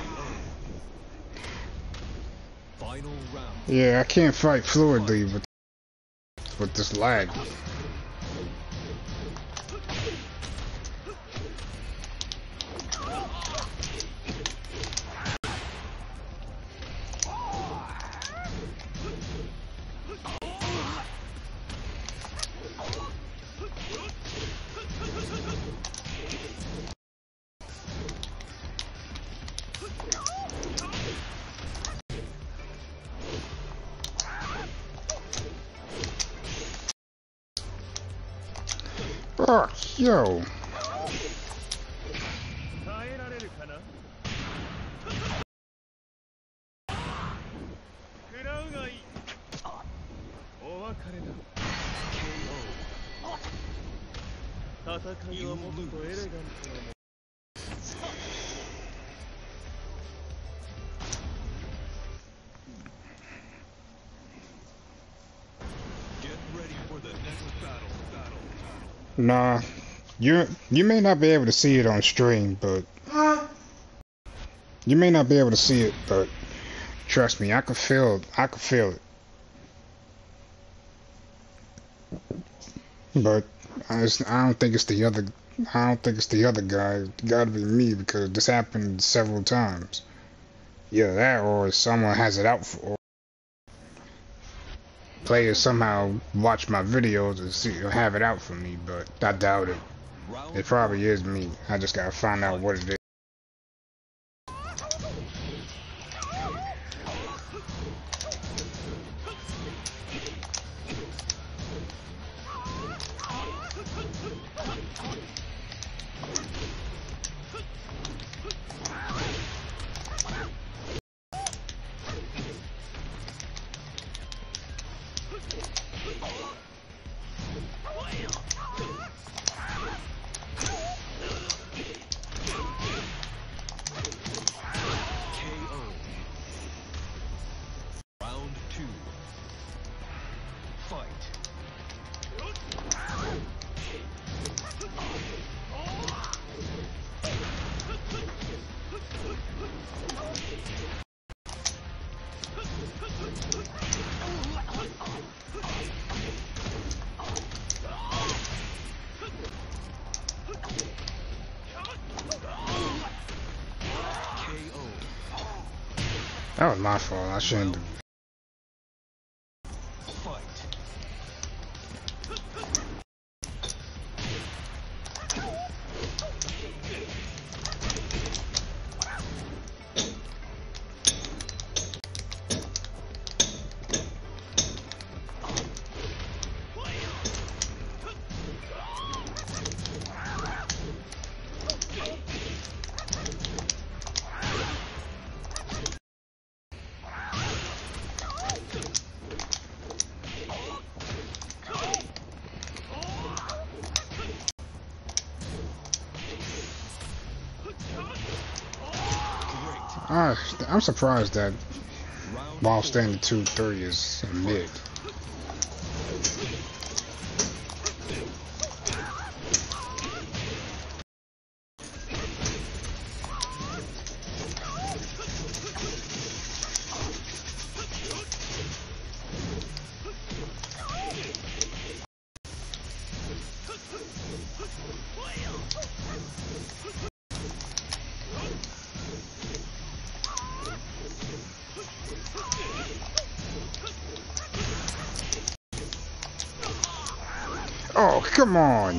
Final round. Yeah, I can't fight fluidly with this lag. Oh, yo. Get ready for the next battle. Nah, you may not be able to see it on stream, but you may not be able to see it, but trust me, I can feel it. But I don't think it's the other. I don't think it's the other guy. It's gotta be me because this happened several times. Yeah, that or someone has it out for. Or players somehow watch my videos and see have it out for me, but I doubt it. Round It probably is me. I just gotta find out what it is. KO. Round 2. Fight. KO. That was my fault. I shouldn't have. Fight. I'm surprised that Round while 4. standing 2-3 is a mid. Oh, come on.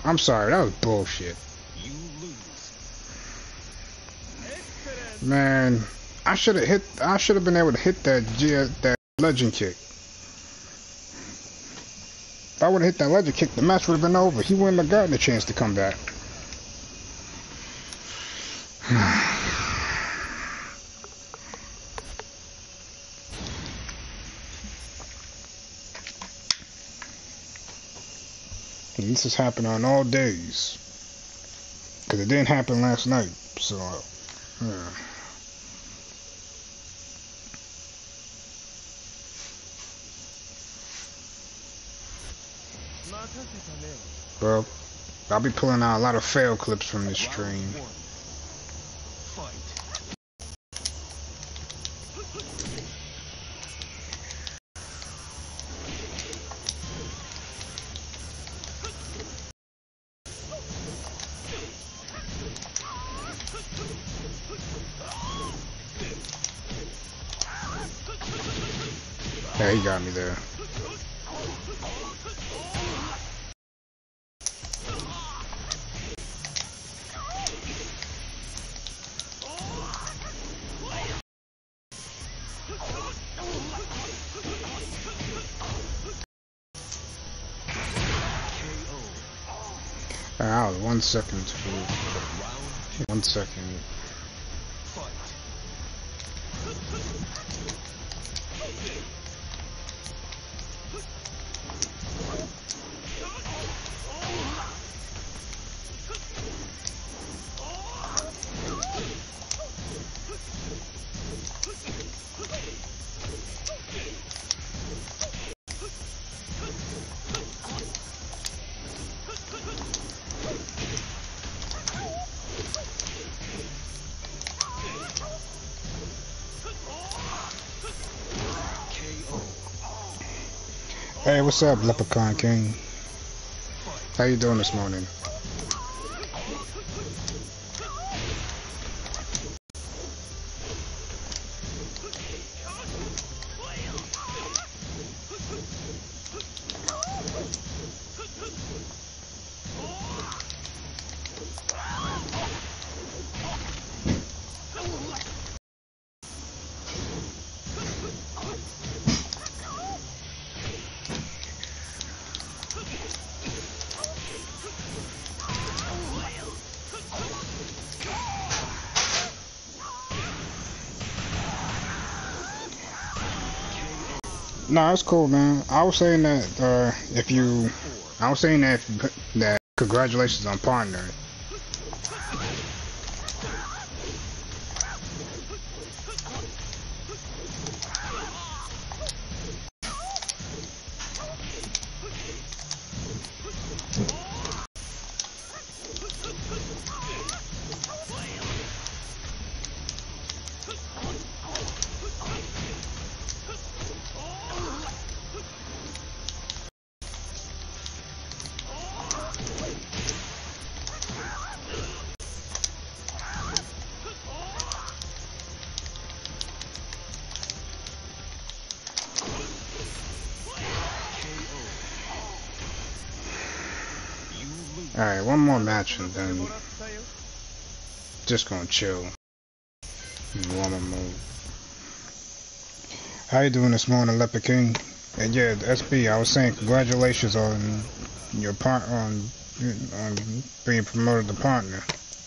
I'm sorry, that was bullshit. You lose. Man, I should have been able to hit that legend kick. If I would have hit that legend kick, the match would have been over. He wouldn't have gotten a chance to come back. And this is happening on all days. Because it didn't happen last night. So, yeah. Well, I'll be pulling out a lot of fail clips from this stream. Yeah, he got me there. Wow, 1 second. 1 second. Hey, what's up, Leprechaun King? How you doing this morning? No, it's cool, man. I was saying that that congratulations on partner. Alright, one more match and then just gonna chill. Warm up mode. How you doing this morning, Leopard King? And yeah, SB, I was saying congratulations on your on being promoted to partner.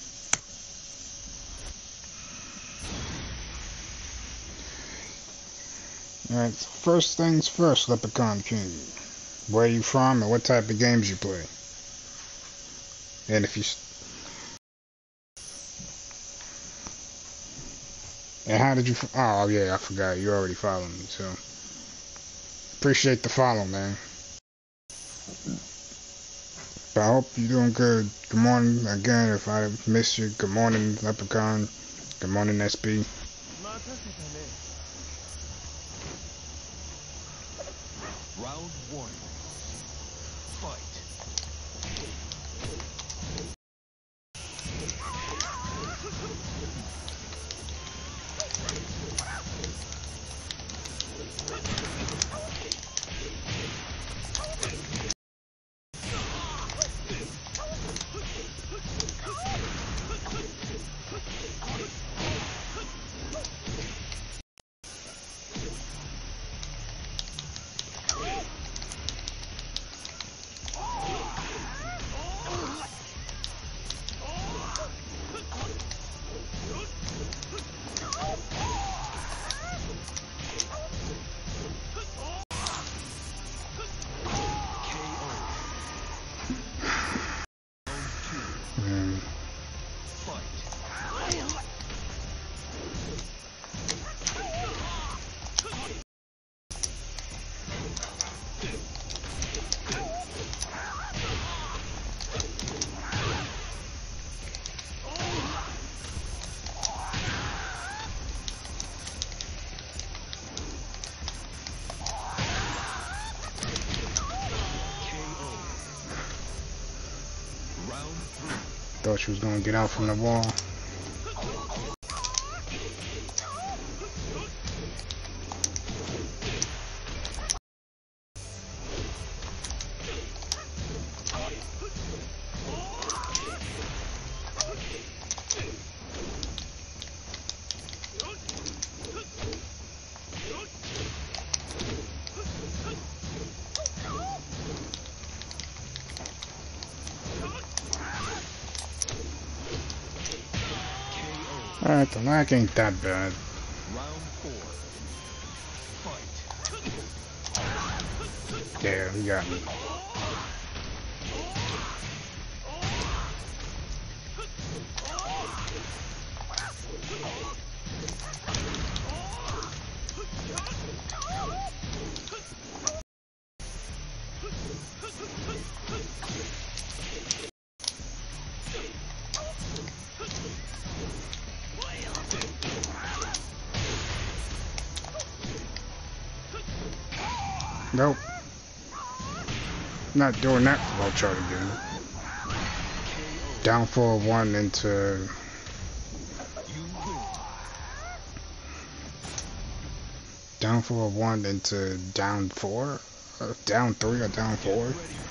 Alright, first things first, Leprechaun King. Where are you from and what type of games you play? And if you... And how did you... Oh, yeah, I forgot. You already followed me, so... Appreciate the follow, man. But I hope you're doing good. Good morning again. If I missed you, good morning, Leprechaun. Good morning, SB. Round 1. Fight. Mm. Thought she was gonna get out from the wall. Alright, the lag ain't that bad. Yeah, he got me. Nope. Not doing that flow chart again. Down 4-1 into... Down 4-1 into down 4? Down 3 or down 4?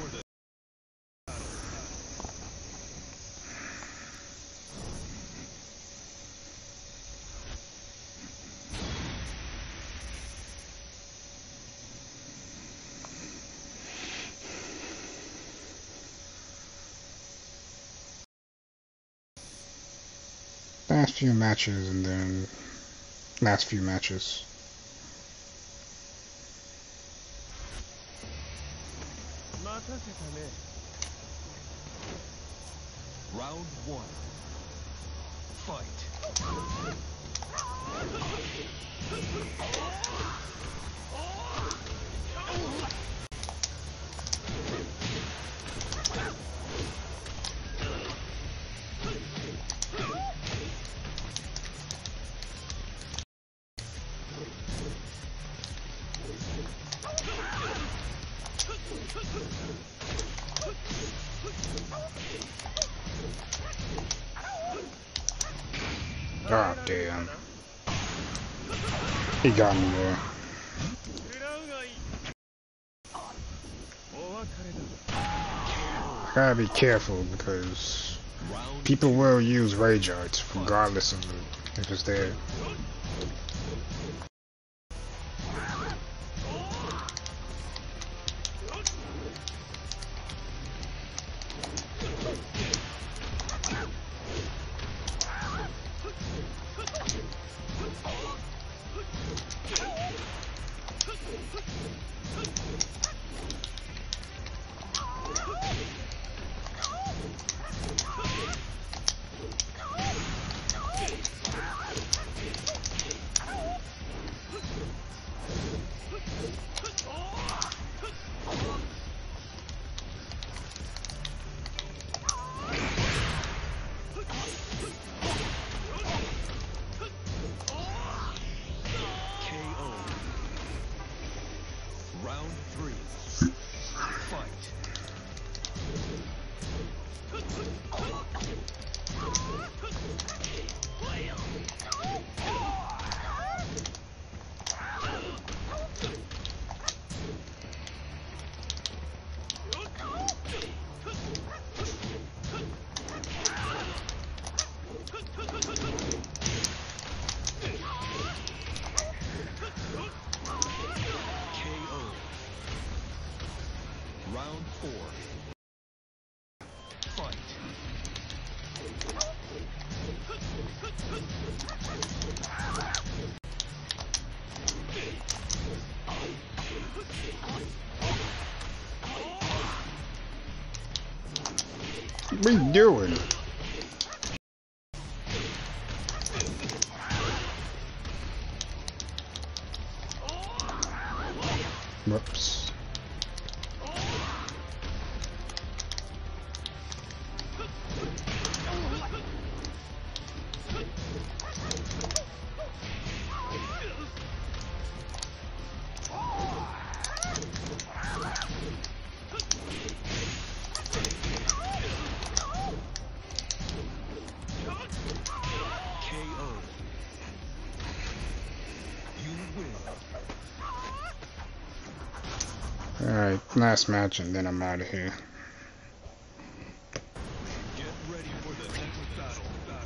Last few matches and then last few matches. Round 1. Fight. Oh, damn. He got me there. I gotta be careful because people will use rage arts regardless of if it's there. What are you doing? Whoops. Alright, last match and then I'm out of here. Get ready for the next battle.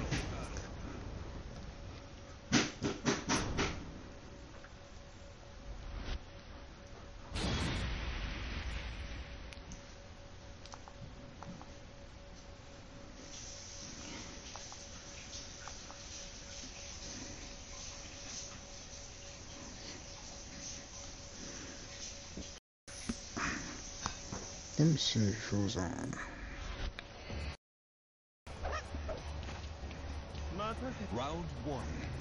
Let me see who's on. Round one.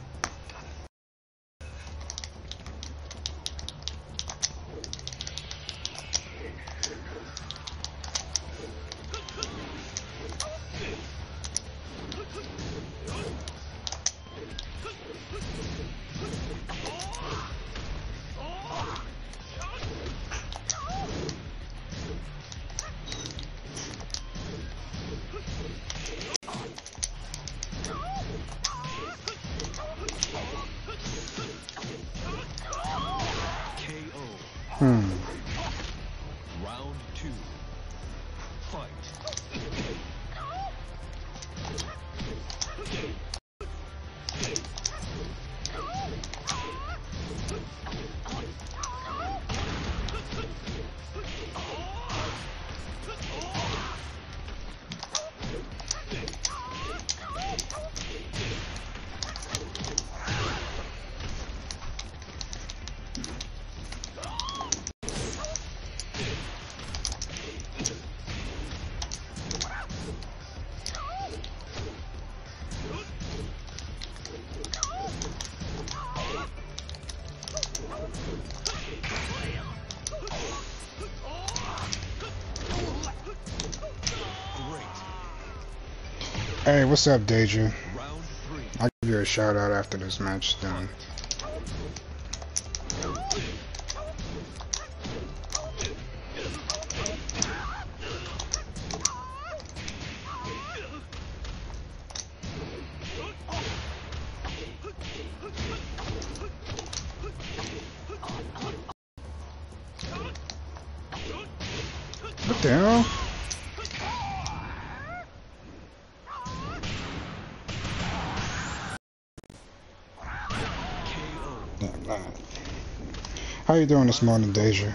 Round two. Fight. Hey, what's up, Deja? Round three. I'll give you a shout out after this match done. What the hell? How you doing this morning, Deja?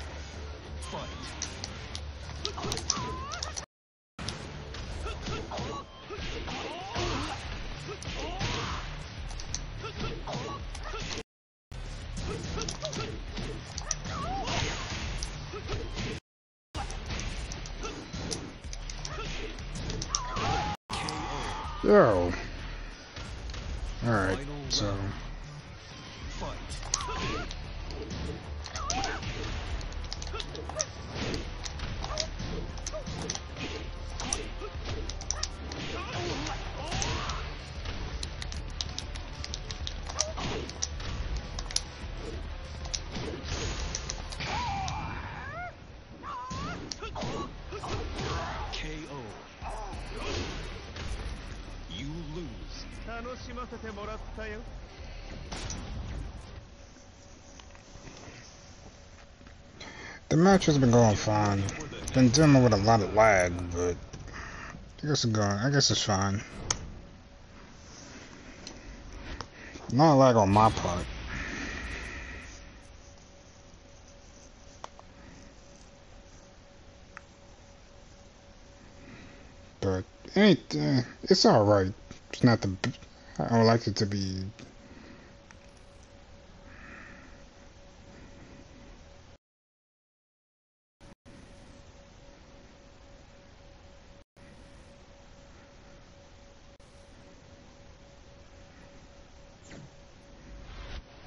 Yo. Alright, so the match has been going fine. Been dealing with a lot of lag, but I guess it's fine. Not lag on my part. But it's alright. It's not the I would like it to be.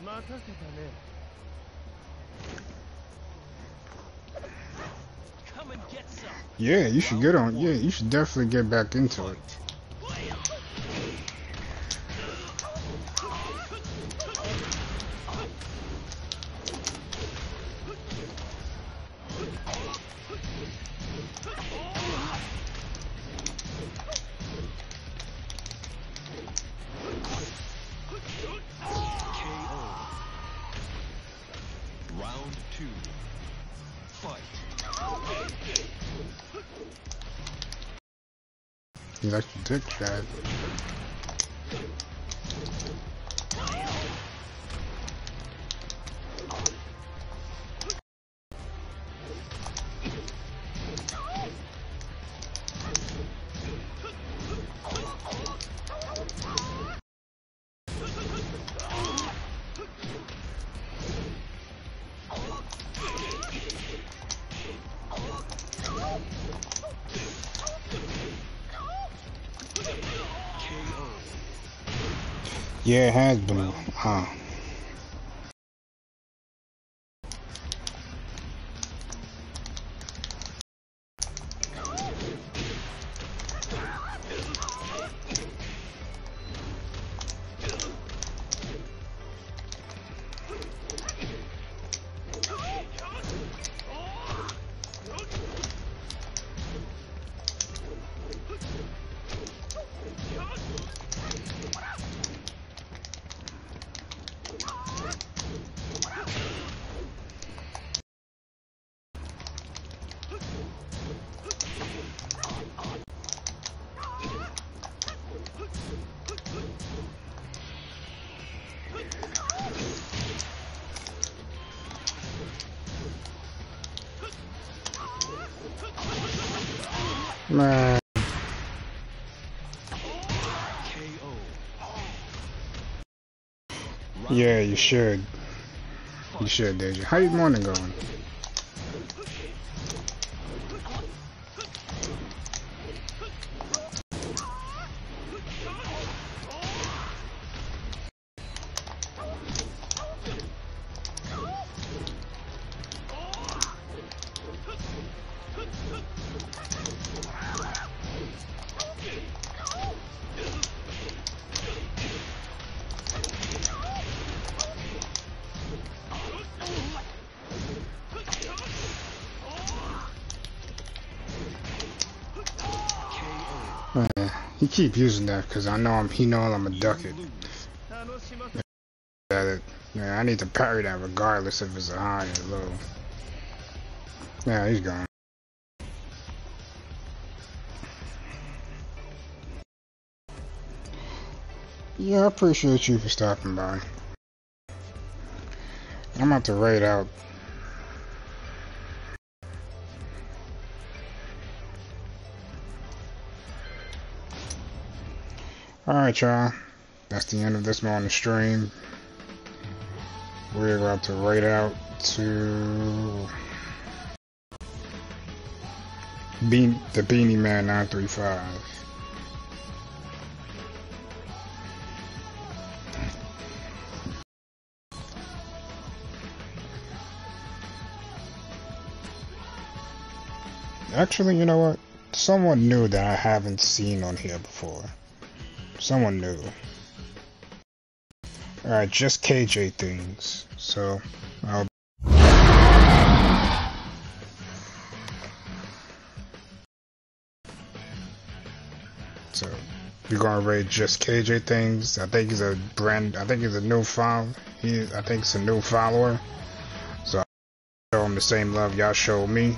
Come and get some. Yeah, you should get on. Yeah, you should definitely get back into it. Round 2. Fight. You like your dick, Chad. Yeah, it has been. Man. Yeah, you should. You should, Deja. How your morning going? He keep using that because I know he knows I'm a duck it. Yeah, I need to parry that regardless if it's a high or low. Yeah, he's gone. Yeah, I appreciate you for stopping by. I'm about to raid out. Alright, y'all. That's the end of this morning stream. We're about to raid out to the Beanie Man 935. Actually, you know what? Someone new that I haven't seen on here before. Someone new. Alright, just KJ things. So, we're gonna raid just KJ things. I think he's a new follower. I think it's a new follower. So I show him the same love y'all showed me.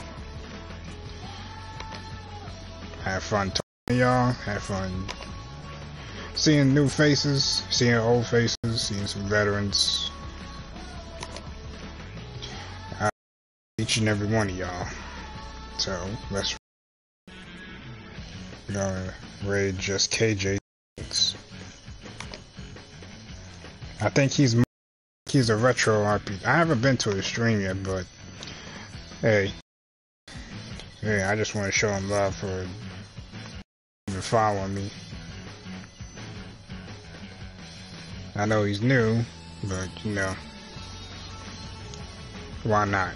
Have fun talking to y'all. Have fun seeing new faces, seeing old faces, seeing some veterans. Each and every one of y'all. So let's we're gonna raid just KJ. I think he's a retro RPG. I haven't been to his stream yet, but hey, I just want to show him love for even following me. I know he's new, but you know, why not?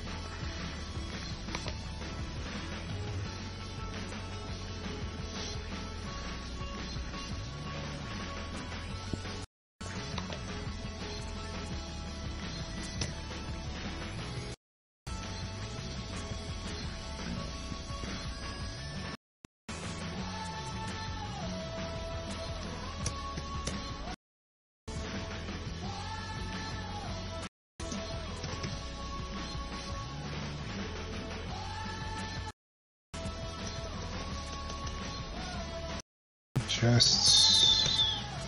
Chests.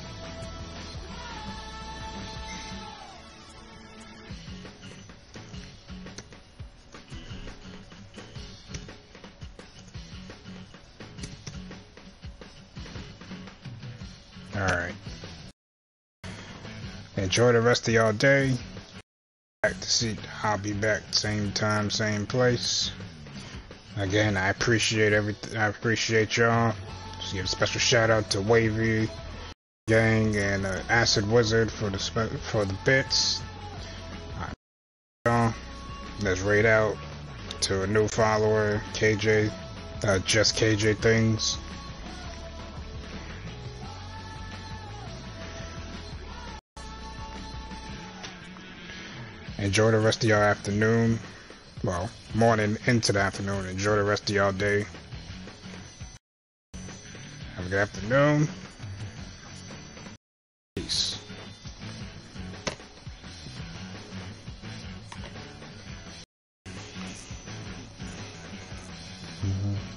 Alright. Enjoy the rest of y'all day. Back to see. I'll be back same time, same place. Again, I appreciate everything. I appreciate y'all. Just give a special shout out to Wavy Gang and Acid Wizard for the bits. Let's raid out to a new follower, KJ, just KJ Things. Enjoy the rest of y'all afternoon. Well, morning into the afternoon. Enjoy the rest of y'all day. Have a good afternoon. Peace. Mm-hmm.